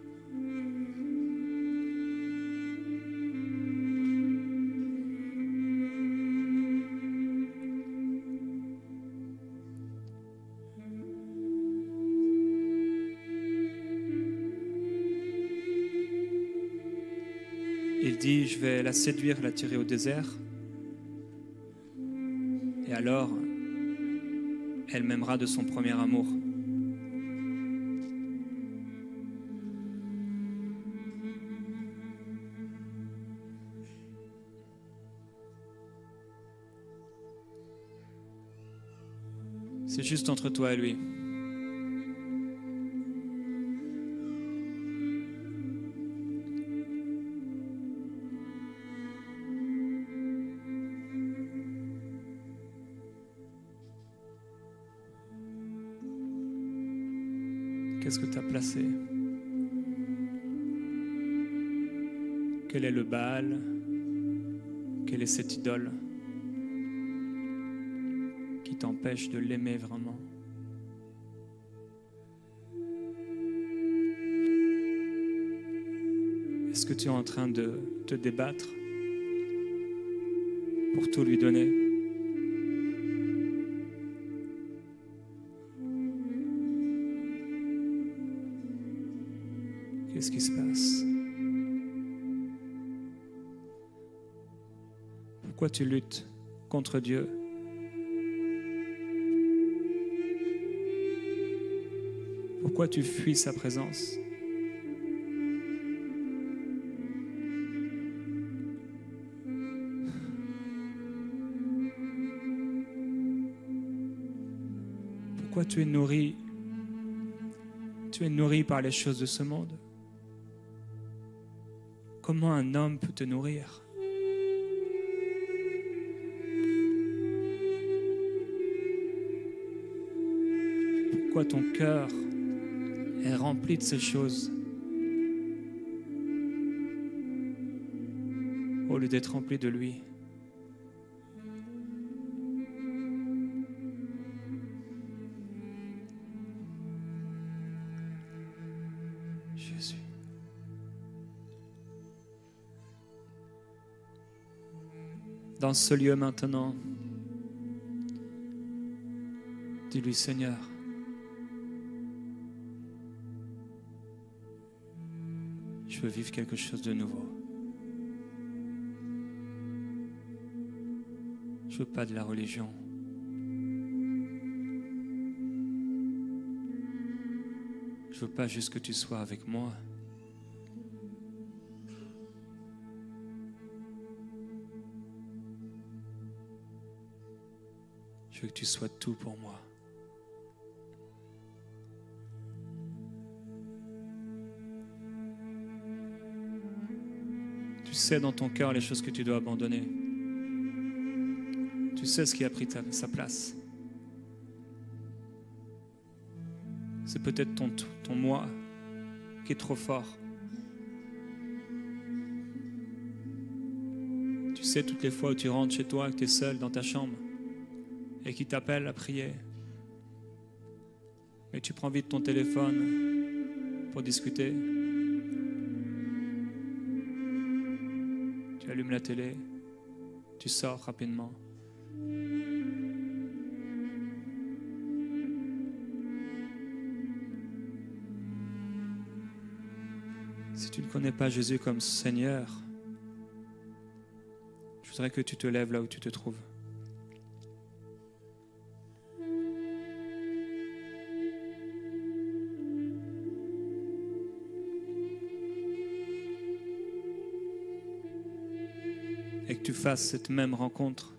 Il dit, je vais la séduire, la tirer au désert. Et alors, elle m'aimera de son premier amour. C'est juste entre toi et lui. Qu'est-ce que tu as placé? Quel est le Baal? Quelle est cette idole qui t'empêche de l'aimer vraiment? Est-ce que tu es en train de te débattre pour tout lui donner? Qu'est-ce qui se passe? Pourquoi tu luttes contre Dieu? Pourquoi tu fuis sa présence? Pourquoi tu es nourri? Tu es nourri par les choses de ce monde? Comment un homme peut te nourrir? Pourquoi ton cœur est rempli de ces choses au lieu d'être rempli de lui? Jésus. Dans ce lieu maintenant, dis-lui, Seigneur, je veux vivre quelque chose de nouveau. Je veux pas de la religion. Je veux pas juste que tu sois avec moi. Je veux que tu sois tout pour moi. Tu sais dans ton cœur les choses que tu dois abandonner. Tu sais ce qui a pris ta, sa place. C'est peut-être ton, ton moi qui est trop fort. Tu sais toutes les fois où tu rentres chez toi, que tu es seul dans ta chambre et qui t'appelle à prier. Mais tu prends vite ton téléphone pour discuter. Tu allumes la télé, tu sors rapidement. Si tu ne connais pas Jésus comme Seigneur, je voudrais que tu te lèves là où tu te trouves. Et que tu fasses cette même rencontre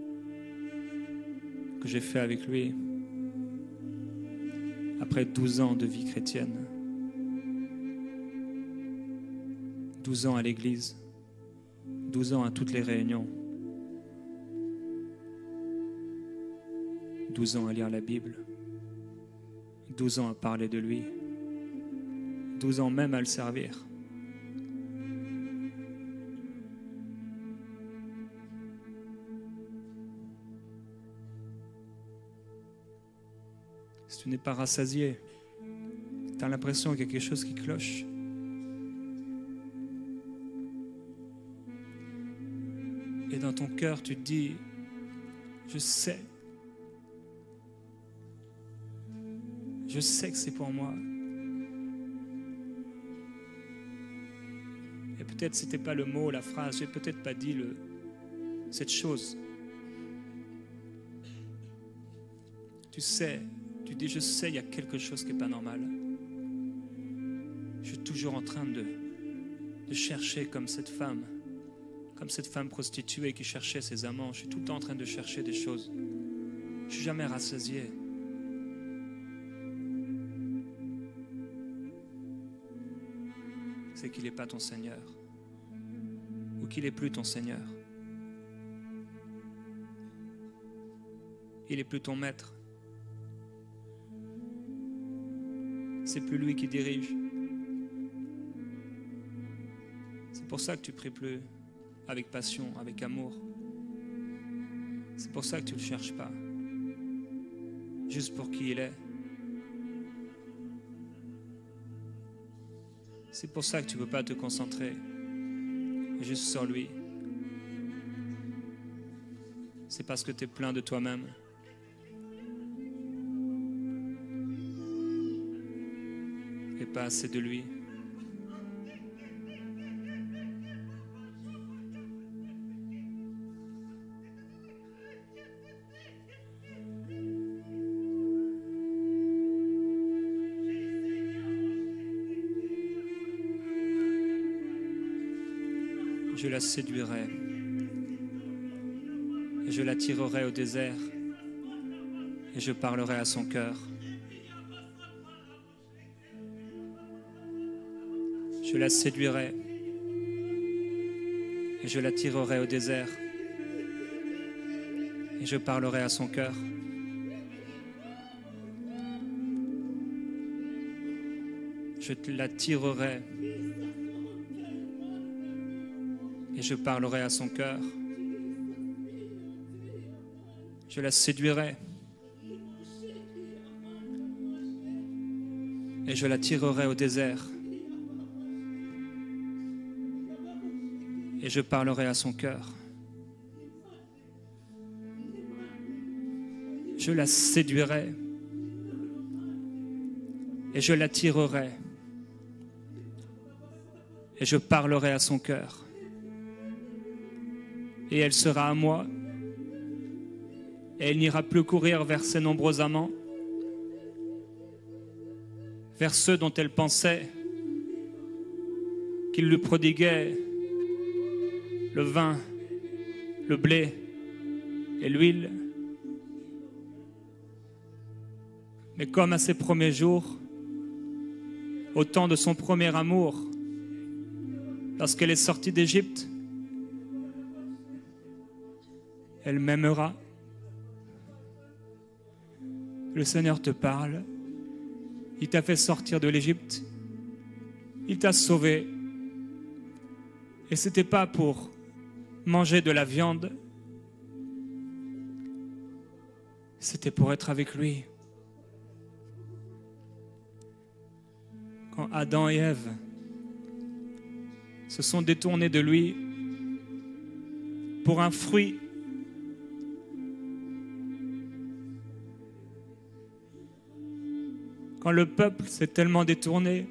que j'ai fait avec lui après douze ans de vie chrétienne, douze ans à l'église, douze ans à toutes les réunions, douze ans à lire la Bible, douze ans à parler de lui, douze ans même à le servir. Si tu n'es pas rassasié, tu as l'impression qu'il y a quelque chose qui cloche. Et dans ton cœur, tu te dis, je sais, je sais que c'est pour moi. Et peut-être c'était pas le mot, la phrase, j'ai peut-être pas dit le, cette chose. Tu sais, tu dis, je sais, il y a quelque chose qui n'est pas normal. Je suis toujours en train de, de chercher comme cette femme, comme cette femme prostituée qui cherchait ses amants. Je suis tout le temps en train de chercher des choses. Je ne suis jamais rassasié. c'est qu'il n'est pas ton Seigneur ou qu'il n'est plus ton Seigneur. Il n'est plus ton maître. C'est plus lui qui dirige. C'est pour ça que tu pries plus avec passion, avec amour. C'est pour ça que tu ne le cherches pas, juste pour qui il est. C'est pour ça que tu ne peux pas te concentrer juste sur lui. C'est parce que tu es plein de toi-même. Et pas assez de lui. Je la séduirai et je l'attirerai au désert et je parlerai à son cœur. Je la séduirai et je l'attirerai au désert et je parlerai à son cœur. Je l'attirerai et je parlerai à son cœur. Je la séduirai et je l'attirerai au désert et je parlerai à son cœur. Je la séduirai et je l'attirerai et je parlerai à son cœur. Et elle sera à moi. Et elle n'ira plus courir vers ses nombreux amants, vers ceux dont elle pensait qu'ils lui prodiguaient le vin, le blé et l'huile. Mais comme à ses premiers jours, au temps de son premier amour, lorsqu'elle est sortie d'Égypte, elle m'aimera. Le Seigneur te parle. Il t'a fait sortir de l'Égypte. Il t'a sauvé. Et ce n'était pas pour manger de la viande. C'était pour être avec lui. Quand Adam et Ève se sont détournés de lui pour un fruit, quand le peuple s'est tellement détourné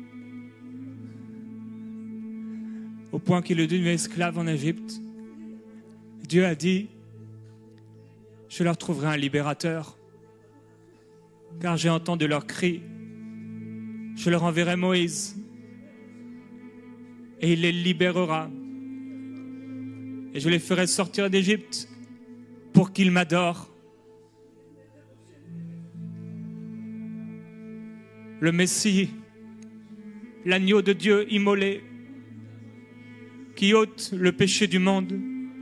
au point qu'il est devenu esclave en Égypte, Dieu a dit, je leur trouverai un libérateur, car j'ai entendu leurs cris. Je leur enverrai Moïse et il les libérera et je les ferai sortir d'Égypte pour qu'ils m'adorent. Le Messie, l'agneau de Dieu immolé, qui ôte le péché du monde,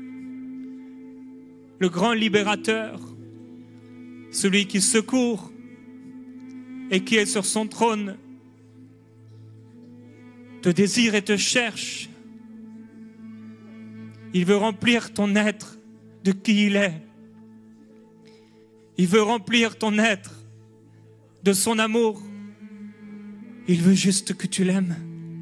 le grand libérateur, celui qui secourt et qui est sur son trône, te désire et te cherche. Il veut remplir ton être de qui il est. Il veut remplir ton être de son amour. Il veut juste que tu l'aimes.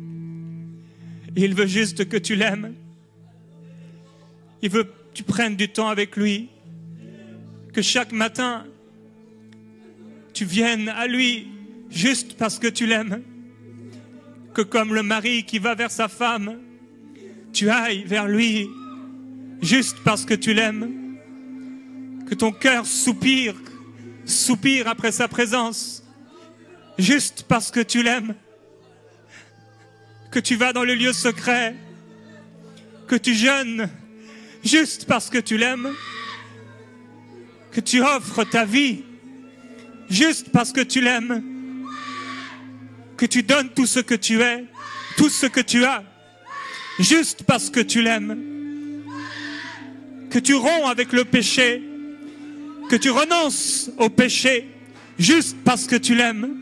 Il veut juste que tu l'aimes. Il veut que tu prennes du temps avec lui. Que chaque matin, tu viennes à lui juste parce que tu l'aimes. Que comme le mari qui va vers sa femme, tu ailles vers lui juste parce que tu l'aimes. Que ton cœur soupire, soupire après sa présence. Juste parce que tu l'aimes, que tu vas dans le lieu secret, que tu jeûnes, juste parce que tu l'aimes, que tu offres ta vie, juste parce que tu l'aimes, que tu donnes tout ce que tu es, tout ce que tu as, juste parce que tu l'aimes. Que tu romps avec le péché, que tu renonces au péché, juste parce que tu l'aimes.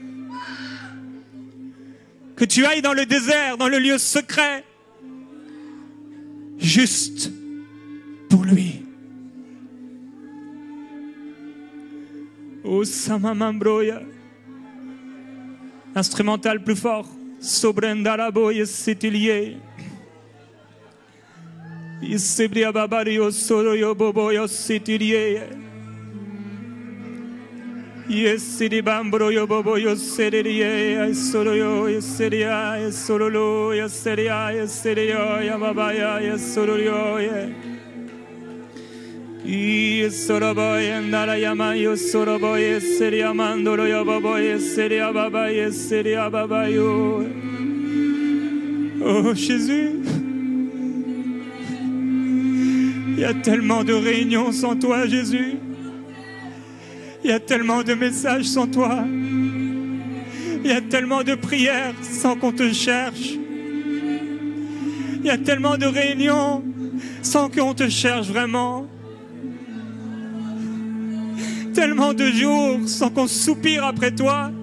Que tu ailles dans le désert, dans le lieu secret, juste pour lui. Oh Samamambroya. Instrumental plus fort. Sobrendaraboye sitilier. Isibria babario soroyo boboyo sitilier. Yesidi bambroyo boboyo seriye. Soroyo yeseria. Sorolo yeseria. Yeserio yababaya yesoroyo. Y soroboy andara yamayo soroboy seria mandoro yo boboy seria babaye seria babayo. Oh Jésus, il y a tellement de réunions sans toi Jésus. Il y a tellement de messages sans toi. Il y a tellement de prières sans qu'on te cherche. Il y a tellement de réunions sans qu'on te cherche vraiment. Tellement de jours sans qu'on soupire après toi.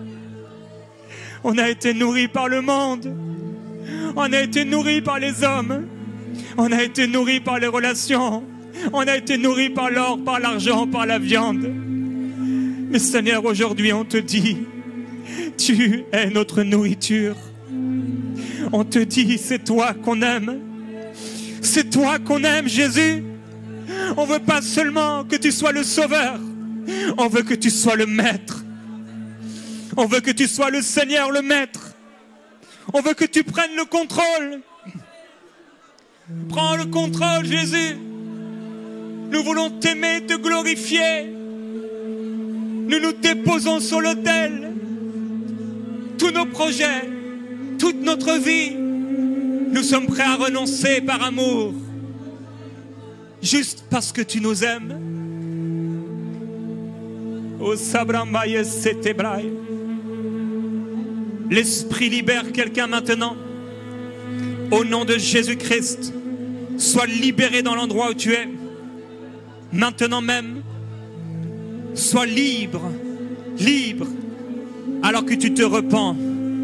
On a été nourris par le monde. On a été nourris par les hommes. On a été nourris par les relations. On a été nourris par l'or, par l'argent, par la viande. Mais Seigneur, aujourd'hui on te dit, tu es notre nourriture. On te dit, c'est toi qu'on aime. C'est toi qu'on aime, Jésus. On ne veut pas seulement que tu sois le sauveur. On veut que tu sois le maître. On veut que tu sois le Seigneur, le maître. On veut que tu prennes le contrôle. Prends le contrôle, Jésus. Nous voulons t'aimer, te glorifier. Nous nous déposons sur l'autel. Tous nos projets, toute notre vie, nous sommes prêts à renoncer par amour. Juste parce que tu nous aimes. L'Esprit libère quelqu'un maintenant. Au nom de Jésus-Christ, sois libéré dans l'endroit où tu es. Maintenant même, sois libre, libre, alors que tu te repens.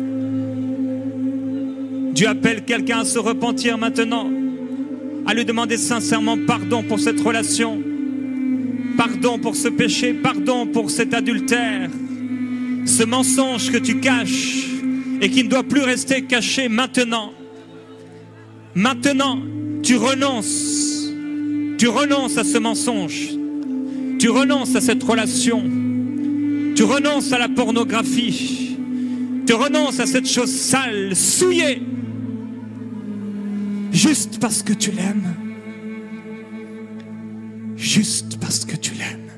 Dieu appelle quelqu'un à se repentir maintenant, à lui demander sincèrement pardon pour cette relation. Pardon pour ce péché, pardon pour cet adultère, ce mensonge que tu caches et qui ne doit plus rester caché maintenant. Maintenant, tu renonces, tu renonces à ce mensonge, tu renonces à cette relation, tu renonces à la pornographie, tu renonces à cette chose sale, souillée, juste parce que tu l'aimes. Juste parce que tu l'aimes.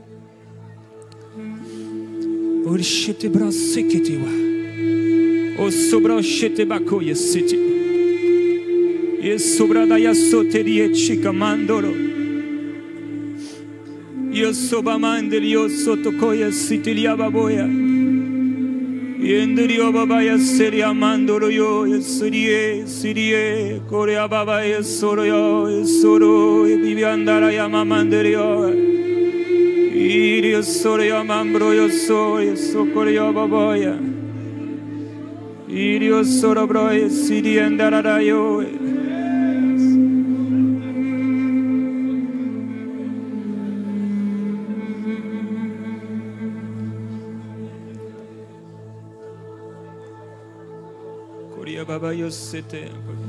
Yendirio babaya seria mandoro yo sirie sirie korea babaya soro yo soro bibi andara ya mamanderio irio soro yo mambro yo so sokorio babaya irio soro bro sirie andara yo. Baba yo sete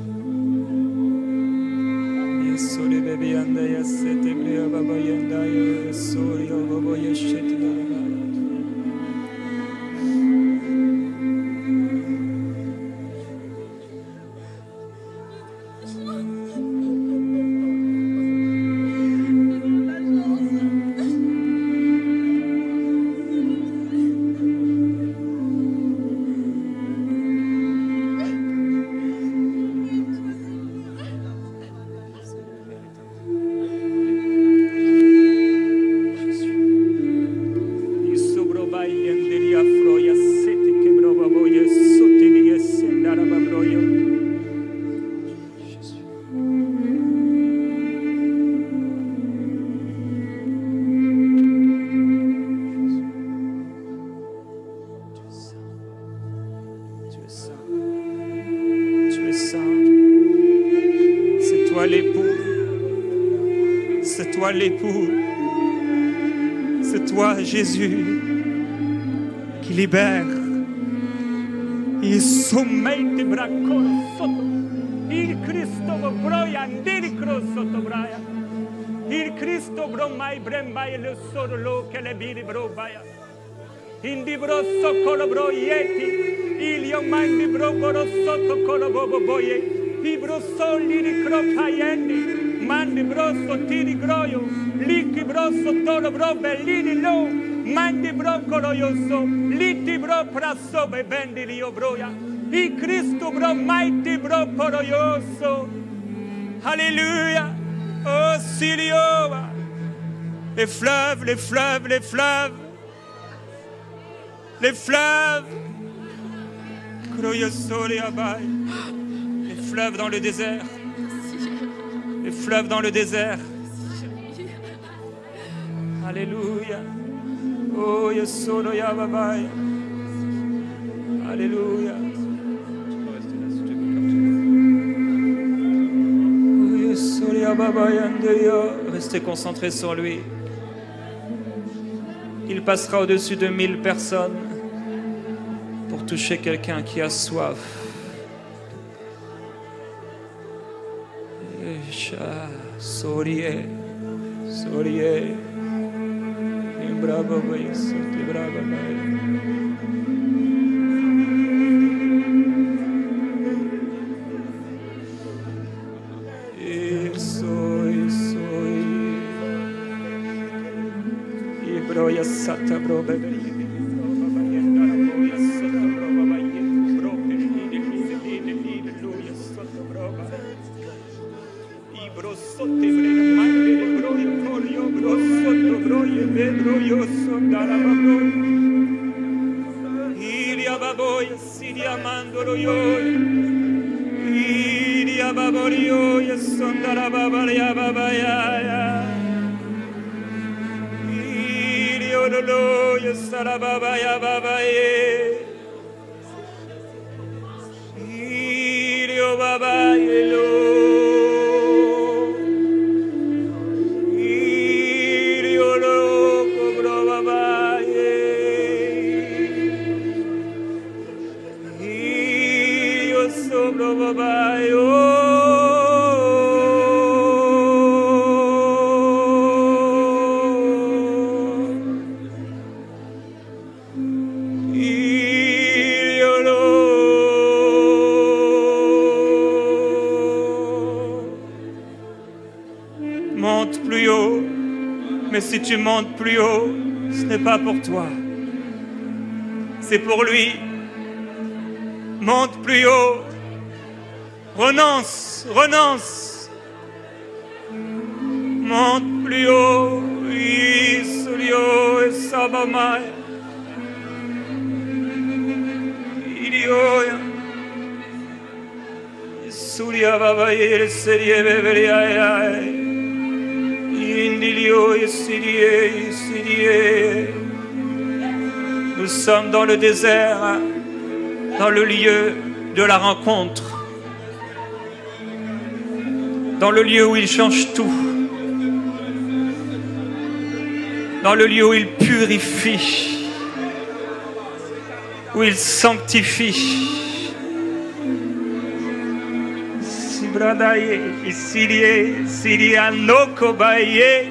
yo sole bebe anda ya sete brea baba yanda yo sole yo baba yo sete baba. c'est toi l'époux. C'est toi, Jésus, qui libère. Il sommeille braccolo sotto. Il Cristo broia andiri sotto braia. Il Cristo bromai brembai le solo lo che le biri brobaya. Indi brosso colo broieti. Il io mandi broboro sotto colo bobo boye. I brossoli di cropaiendi. Mandi brosso tiri groio. Liti brosso tolo bro bellini lo. Mandi broccolo io so. Liti bro prasso be bendi io broia. I Cristo bro mighty bro poro io so. Alléluia. Oh Siliova. Les fleuves, les fleuves, les fleuves. Les fleuves. Les fleuves dans le désert. Les fleuves dans le désert. Alléluia. Oh, Yesono Yababai. Alléluia. Oh, Yesono Yababai Andeya. Restez concentrés sur lui. Il passera au-dessus de mille personnes pour toucher quelqu'un qui a soif. Sorie, sorie, bravo, bravo, il soi, soi, i broia sata brobe. Monte plus haut, mais si tu montes plus haut, ce n'est pas pour toi, c'est pour lui. Monte plus haut, renonce, renonce, monte plus haut, Isolio et Sabamai, Ilioya, Isulia Babaye, Serie Beberiae, Indilio et Sirie, Sirie. Nous sommes dans le désert, dans le lieu de la rencontre, dans le lieu où il change tout, dans le lieu où il purifie, où il sanctifie. Sibradaye, Isirie, Sirianokobaye.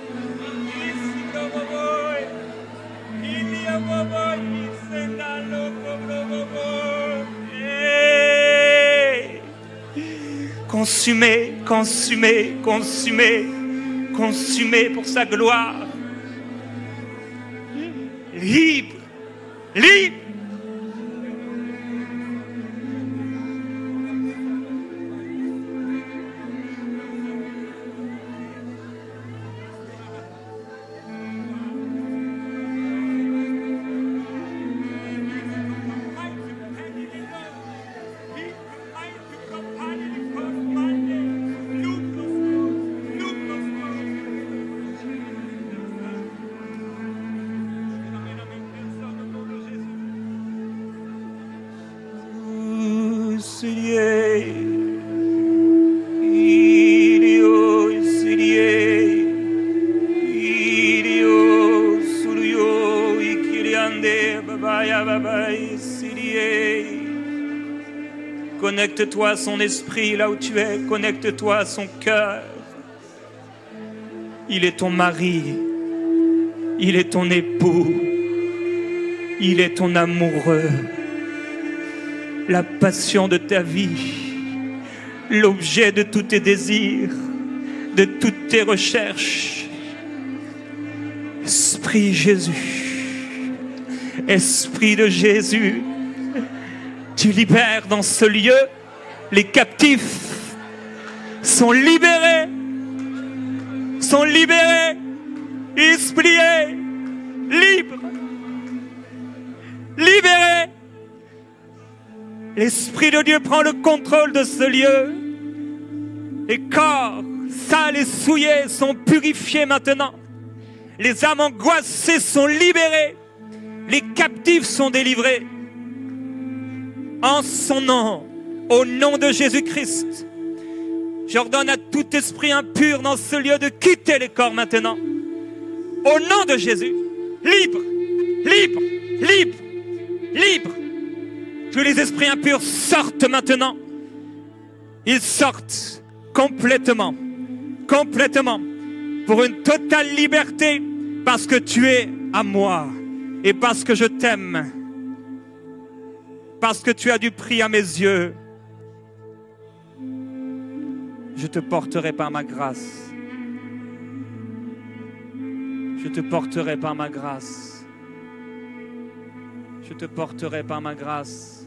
Consumé, consumé, consumé, consumé pour sa gloire. Libre, libre. Connecte-toi à son esprit là où tu es. Connecte-toi à son cœur. Il est ton mari. Il est ton époux. Il est ton amoureux. La passion de ta vie. L'objet de tous tes désirs. De toutes tes recherches. Esprit Jésus. Esprit de Jésus. Tu libères dans ce lieu, les captifs sont libérés, sont libérés, esprit libre, libérés. L'Esprit de Dieu prend le contrôle de ce lieu. Les corps sales et souillés sont purifiés maintenant. Les âmes angoissées sont libérées. Les captifs sont délivrés. En son nom, au nom de Jésus-Christ, j'ordonne à tout esprit impur dans ce lieu de quitter les corps maintenant. Au nom de Jésus, libre, libre, libre, libre. Tous les esprits impurs sortent maintenant. Ils sortent complètement, complètement, pour une totale liberté, parce que tu es à moi et parce que je t'aime. Parce que tu as du prix à mes yeux, je te porterai par ma grâce. Je te porterai par ma grâce. Je te porterai par ma grâce.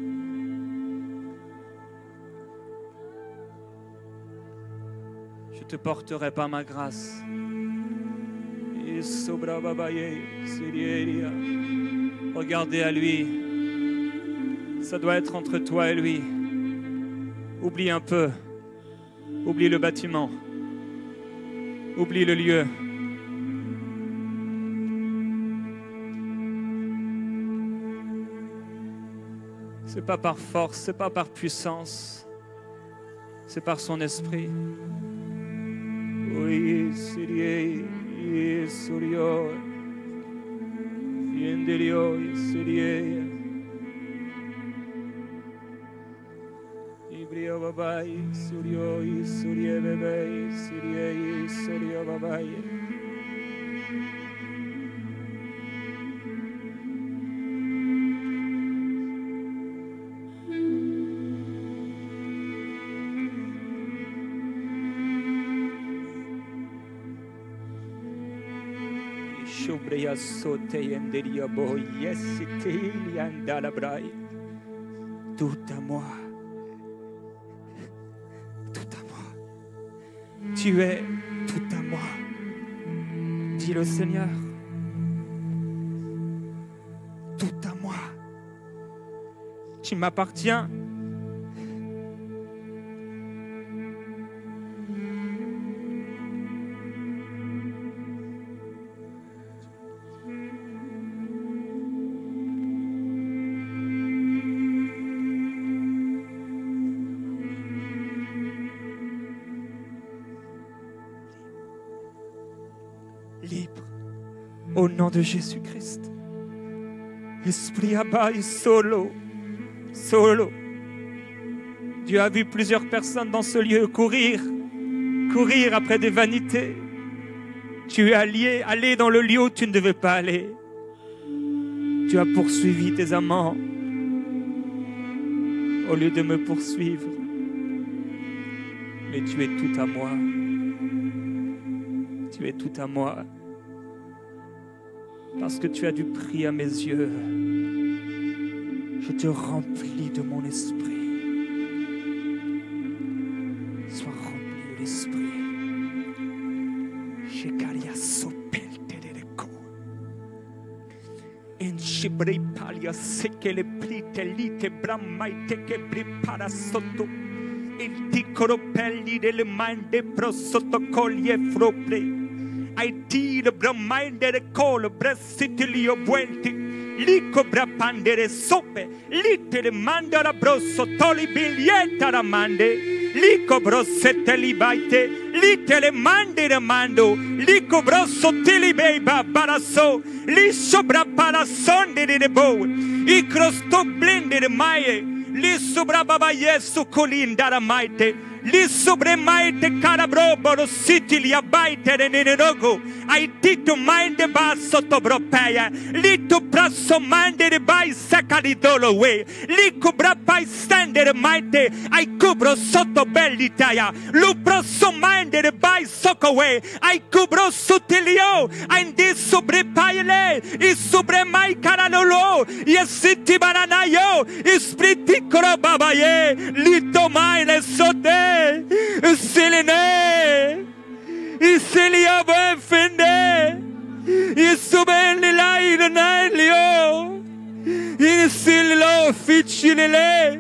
Je te porterai par ma grâce. Regardez à lui. Ça doit être entre toi et lui. Oublie un peu. Oublie le bâtiment. Oublie le lieu. C'est pas par force, c'est pas par puissance. C'est par son esprit. Oui, Syrie, Syrio, Yendelio, Syrie. Ibrio babai, Syrio, Syrie bebe, Syrie, Syrio babai. Shubreya sote yenderia boy, yes, it andala brai. Tout à moi. Tout à moi. Tu es tout à moi. Dis le Seigneur. Tout à moi. Tu m'appartiens. Libre, au nom de Jésus-Christ. Esprit Abba, solo, solo. Dieu a vu plusieurs personnes dans ce lieu courir, courir après des vanités. Tu es allé, allé dans le lieu où tu ne devais pas aller. Tu as poursuivi tes amants au lieu de me poursuivre. Mais tu es tout à moi. Tu es tout à moi. Parce que tu as du prix à mes yeux. Je te remplis de mon esprit. Sois rempli de l'esprit. Shekaria sopel telereko. En shibrei palia sekele plite lite bramaite ke prepara soto. Il ticolo pelli delle mande pro sottocoglie frople. Aiti le bramande de colo brasitilio buenti. Lico brapandere sope. Lite le manda la brosso toli biglietta la mande. Liko brosete libaite, litele mandere mando, liko brosotili beba baraso, li sobra parasonde de bo, i crosto blende de maie, li sobra baba yesu colindara maite, li sobre maite carabro boro sitilia baite de nerogo, ai tito mande basso tobropeia, lito brasso mande de bai sacalidolo we, liko brapai stende de maite, ai cubro sotto bellitaia, lu brasso mande de bai socowe, ai cubro sotilio, ai di sobre paile, i sobre mai caralolo, yesiti bananayo, ispriti babaye, lito mai le sote. Selene, Iselia Benfende, Isubeni Laïd Nailio, Isilo Fichinele.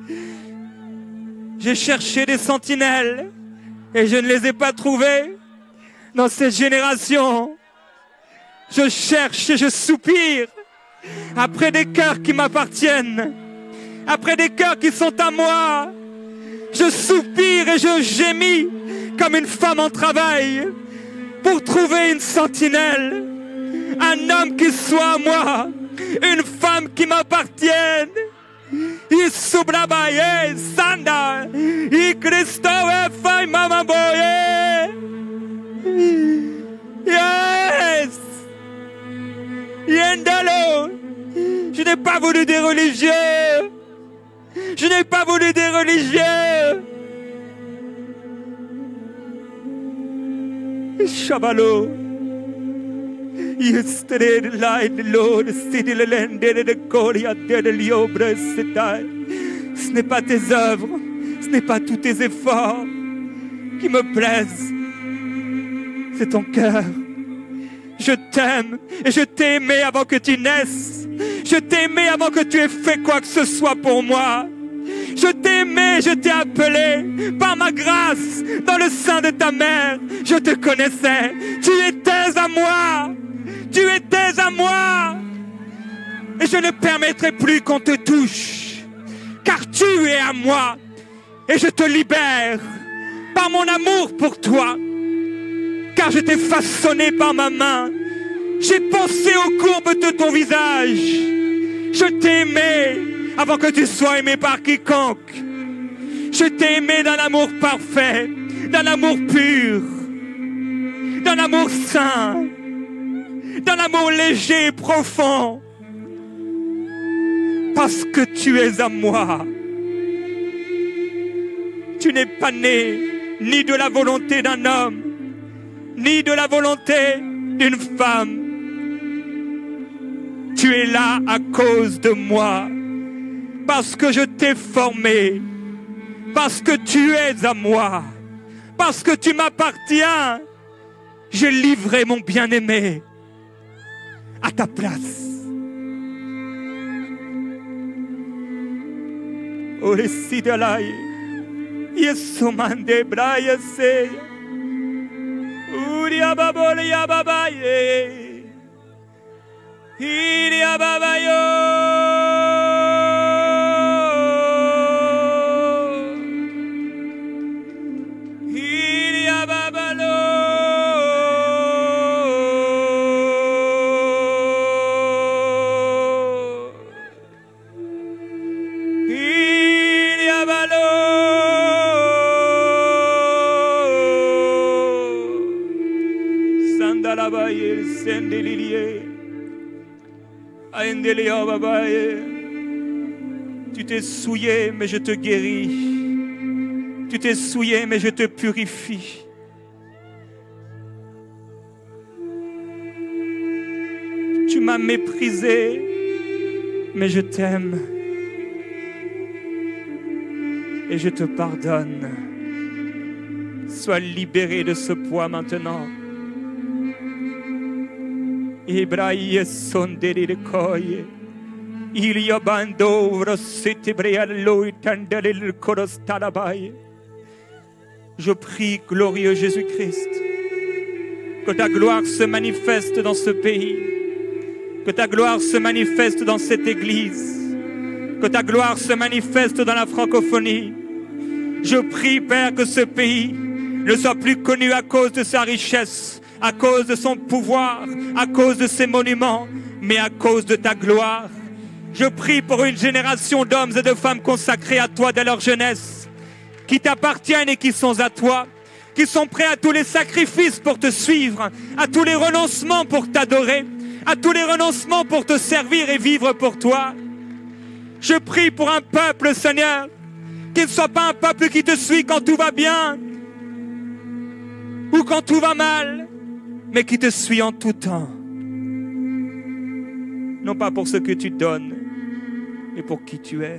J'ai cherché des sentinelles et je ne les ai pas trouvées dans cette génération. Je cherche et je soupire après des cœurs qui m'appartiennent, après des cœurs qui sont à moi. Je soupire et je gémis comme une femme en travail pour trouver une sentinelle, un homme qui soit à moi, une femme qui m'appartienne. Isubrabaye Sanda, I Christo e fai mama boye. Yes, Yendalo. Je n'ai pas voulu des religieux. Je n'ai pas voulu des religieux. Chavalo. Yesterday light Lord, city lende de coria de l'iobre setai. Ce n'est pas tes œuvres, ce n'est pas tous tes efforts qui me plaisent. C'est ton cœur. Je t'aime et je t'ai aimé avant que tu naisses. Je t'ai aimé avant que tu aies fait quoi que ce soit pour moi. Je t'ai aimé, je t'ai appelé par ma grâce dans le sein de ta mère. Je te connaissais. Tu étais à moi. Tu étais à moi. Et je ne permettrai plus qu'on te touche. Car tu es à moi. Et je te libère par mon amour pour toi. Car je t'ai façonné par ma main. J'ai pensé aux courbes de ton visage. Je t'ai aimé avant que tu sois aimé par quiconque. Je t'ai aimé d'un amour parfait, d'un amour pur, d'un amour saint, d'un amour léger et profond. Parce que tu es à moi. Tu n'es pas né ni de la volonté d'un homme, ni de la volonté d'une femme. Tu es là à cause de moi, parce que je t'ai formé, parce que tu es à moi, parce que tu m'appartiens. J'ai livré mon bien-aimé à ta place. Oresidalai, Yesumande Brayase, Uria Babole Yababaye. Iria babayo, Iria babalo, Iria balo, Sandalabaye, Sendelilie. Tu t'es souillé, mais je te guéris. Tu t'es souillé, mais je te purifie. Tu m'as méprisé, mais je t'aime. Et je te pardonne. Sois libéré de ce poids maintenant. Ibraie sonderi de coye, il y a bandovro setebreallo tendere le corostalabaye. Je prie, glorieux Jésus-Christ, que ta gloire se manifeste dans ce pays, que ta gloire se manifeste dans cette église, que ta gloire se manifeste dans la francophonie, Je prie, Père, que ce pays ne soit plus connu à cause de sa richesse, à cause de son pouvoir, à cause de ses monuments, mais à cause de ta gloire. Je prie pour une génération d'hommes et de femmes consacrés à toi dès leur jeunesse, qui t'appartiennent et qui sont à toi, qui sont prêts à tous les sacrifices pour te suivre, à tous les renoncements pour t'adorer, à tous les renoncements pour te servir et vivre pour toi. Je prie pour un peuple, Seigneur, qui ne soit pas un peuple qui te suit quand tout va bien ou quand tout va mal, mais qui te suit en tout temps. Non pas pour ce que tu donnes, mais pour qui tu es.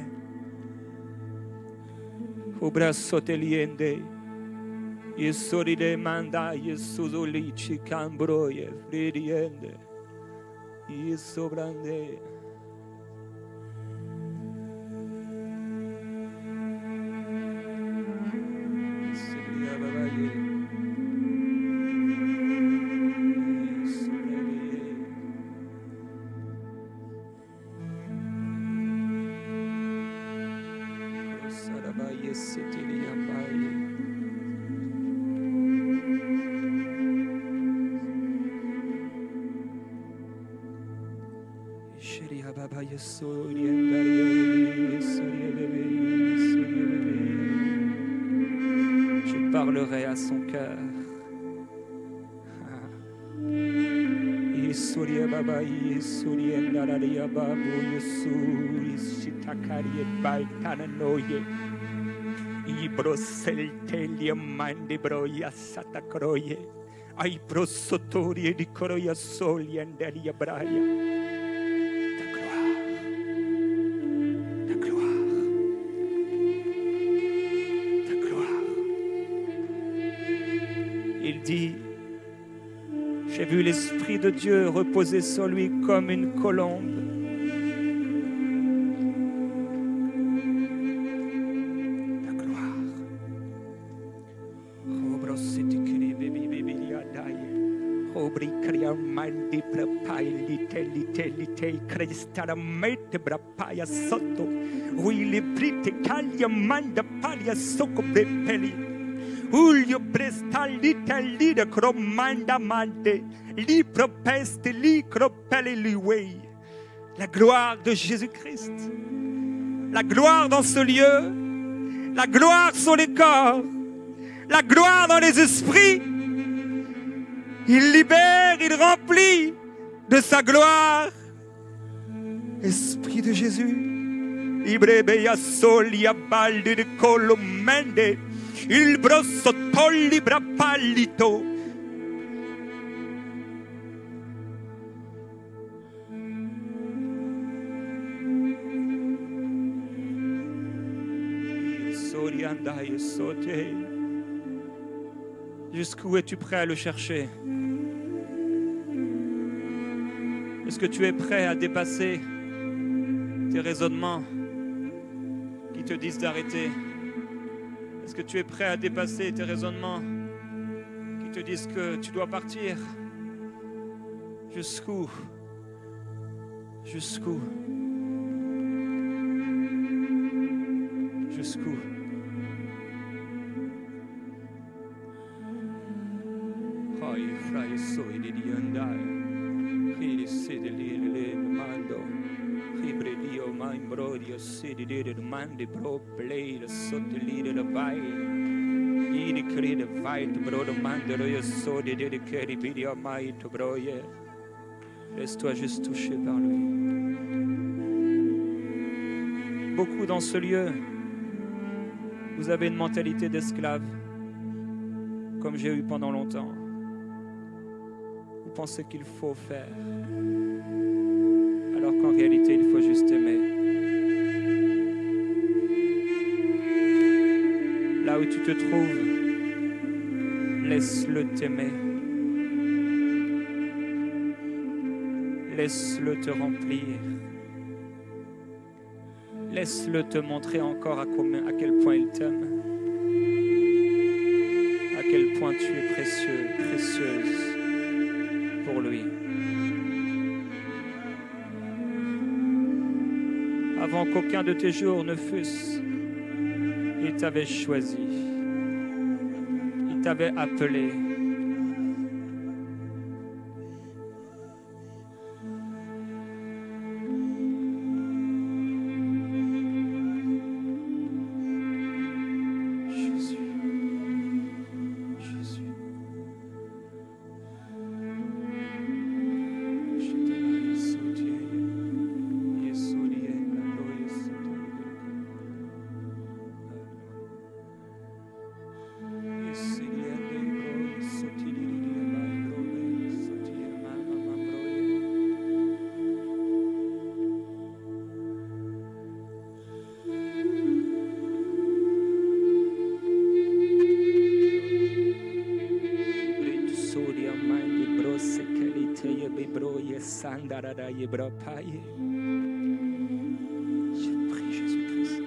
Je parlerai à son cœur. Ai prosotori di coroia soli andaria braia. Ta gloire, ta gloire, ta gloire. Il dit, j'ai vu l'Esprit de Dieu reposer sur lui comme une colombe. Cristamente brapaya sotto, ui librite caglia manda palia socco brepeli, ulio prestalita lida cromanda mante, li propeste li cropeli liwei. La gloire de Jésus-Christ, la gloire dans ce lieu, la gloire sur les corps, la gloire dans les esprits. Il libère, il remplit de sa gloire. Esprit de Jésus, Ibrebeia solia balde de colomende, il brosso tolli brapallito. Soriandai sote. Jusqu'où es-tu prêt à le chercher? Est-ce que tu es prêt à dépasser tes raisonnements qui te disent d'arrêter? Est-ce que tu es prêt à dépasser tes raisonnements qui te disent que tu dois partir? Jusqu'où? Jusqu'où? Jusqu'où? Sidere mande pro play the sottilire the vai ini crede fight bro the mande roya so de de carry video mai to broye. Laisse-toi juste toucher par lui. Beaucoup dans ce lieu, vous avez une mentalité d'esclave, comme j'ai eu pendant longtemps. Vous pensez qu'il faut faire, alors qu'en réalité il faut juste aimer. Là où tu te trouves, laisse-le t'aimer. Laisse-le te remplir. Laisse-le te montrer encore à, combien, à quel point il t'aime. À quel point tu es précieux, précieuse pour lui. Avant qu'aucun de tes jours ne fussent Il t'avait choisi. Il t'avait appelé. Je prie Jésus-Christ.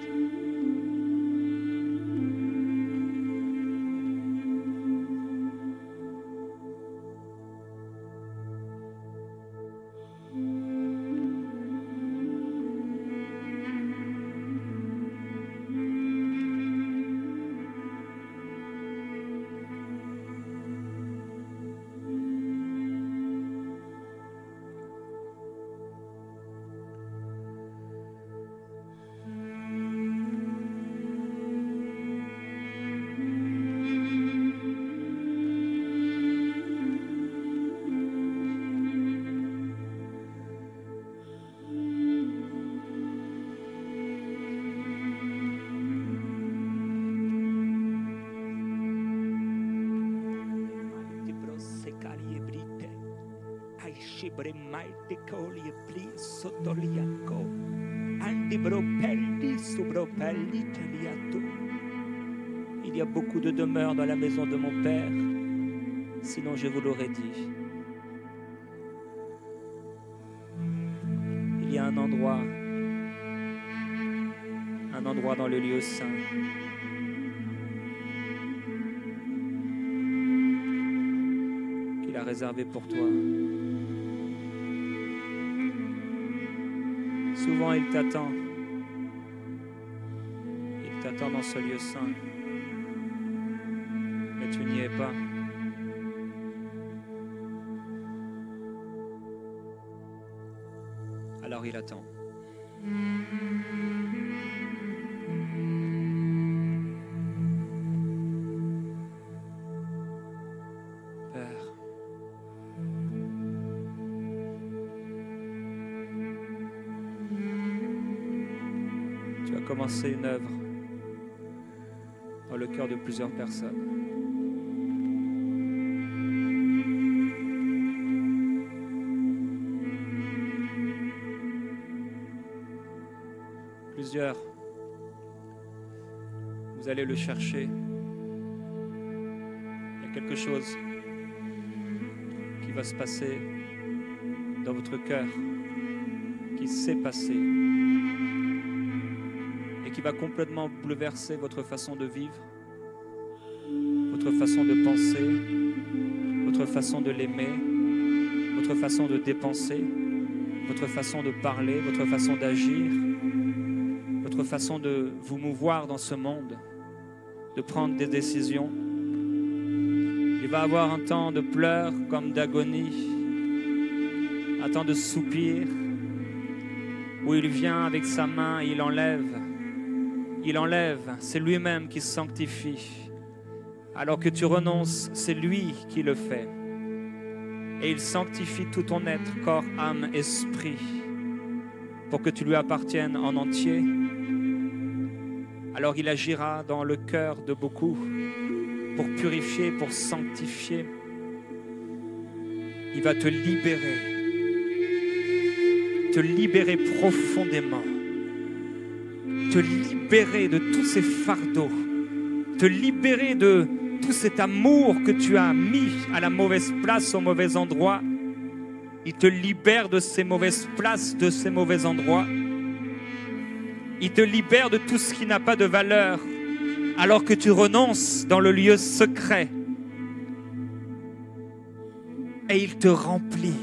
Il y a beaucoup de demeures dans la maison de mon Père, sinon je vous l'aurais dit. Il y a un endroit, un endroit dans le lieu saint. Qu'il a réservé pour toi. Souvent il t'attend. Il t'attend dans ce lieu saint. Mais tu n'y es pas. Alors il attend. Père, tu as commencé une œuvre dans le cœur de plusieurs personnes. Plusieurs, vous allez le chercher. Il y a quelque chose qui va se passer dans votre cœur, qui s'est passé et qui va complètement bouleverser votre façon de vivre, votre façon de penser, votre façon de l'aimer, votre façon de dépenser, votre façon de parler, votre façon d'agir, votre façon de vous mouvoir dans ce monde, de prendre des décisions. Il va avoir un temps de pleurs comme d'agonie, un temps de soupir, où il vient avec sa main, il enlève, il enlève, c'est lui-même qui sanctifie. Alors que tu renonces, c'est lui qui le fait. Et il sanctifie tout ton être, corps, âme, esprit, pour que tu lui appartiennes en entier. Alors il agira dans le cœur de beaucoup pour purifier, pour sanctifier. Il va te libérer, te libérer profondément, te libérer de tous ces fardeaux, te libérer de tout cet amour que tu as mis à la mauvaise place, au mauvais endroit. Il te libère de ces mauvaises places, de ces mauvais endroits. Il te libère de tout ce qui n'a pas de valeur, alors que tu renonces dans le lieu secret. Et il te remplit.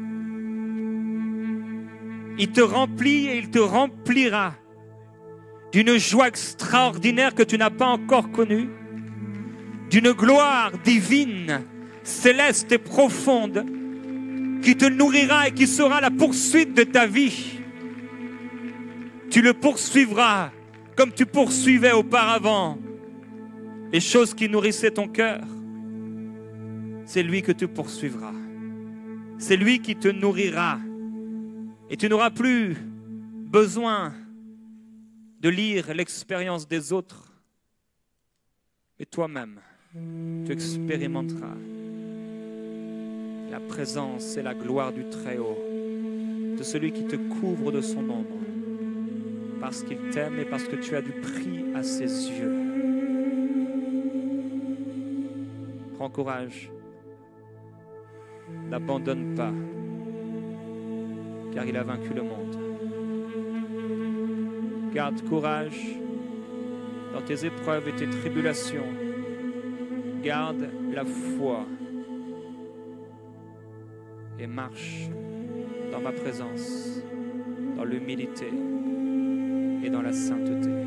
Il te remplit et il te remplira d'une joie extraordinaire que tu n'as pas encore connue, d'une gloire divine, céleste et profonde, qui te nourrira et qui sera la poursuite de ta vie. Tu le poursuivras comme tu poursuivais auparavant les choses qui nourrissaient ton cœur. C'est lui que tu poursuivras. C'est lui qui te nourrira. Et tu n'auras plus besoin de lire l'expérience des autres. Et toi-même, tu expérimenteras la présence et la gloire du Très-Haut, de celui qui te couvre de son ombre, parce qu'il t'aime et parce que tu as du prix à ses yeux. Prends courage. N'abandonne pas, car il a vaincu le monde. Garde courage dans tes épreuves et tes tribulations. Garde la foi et marche dans ma présence, dans l'humilité et dans la sainteté.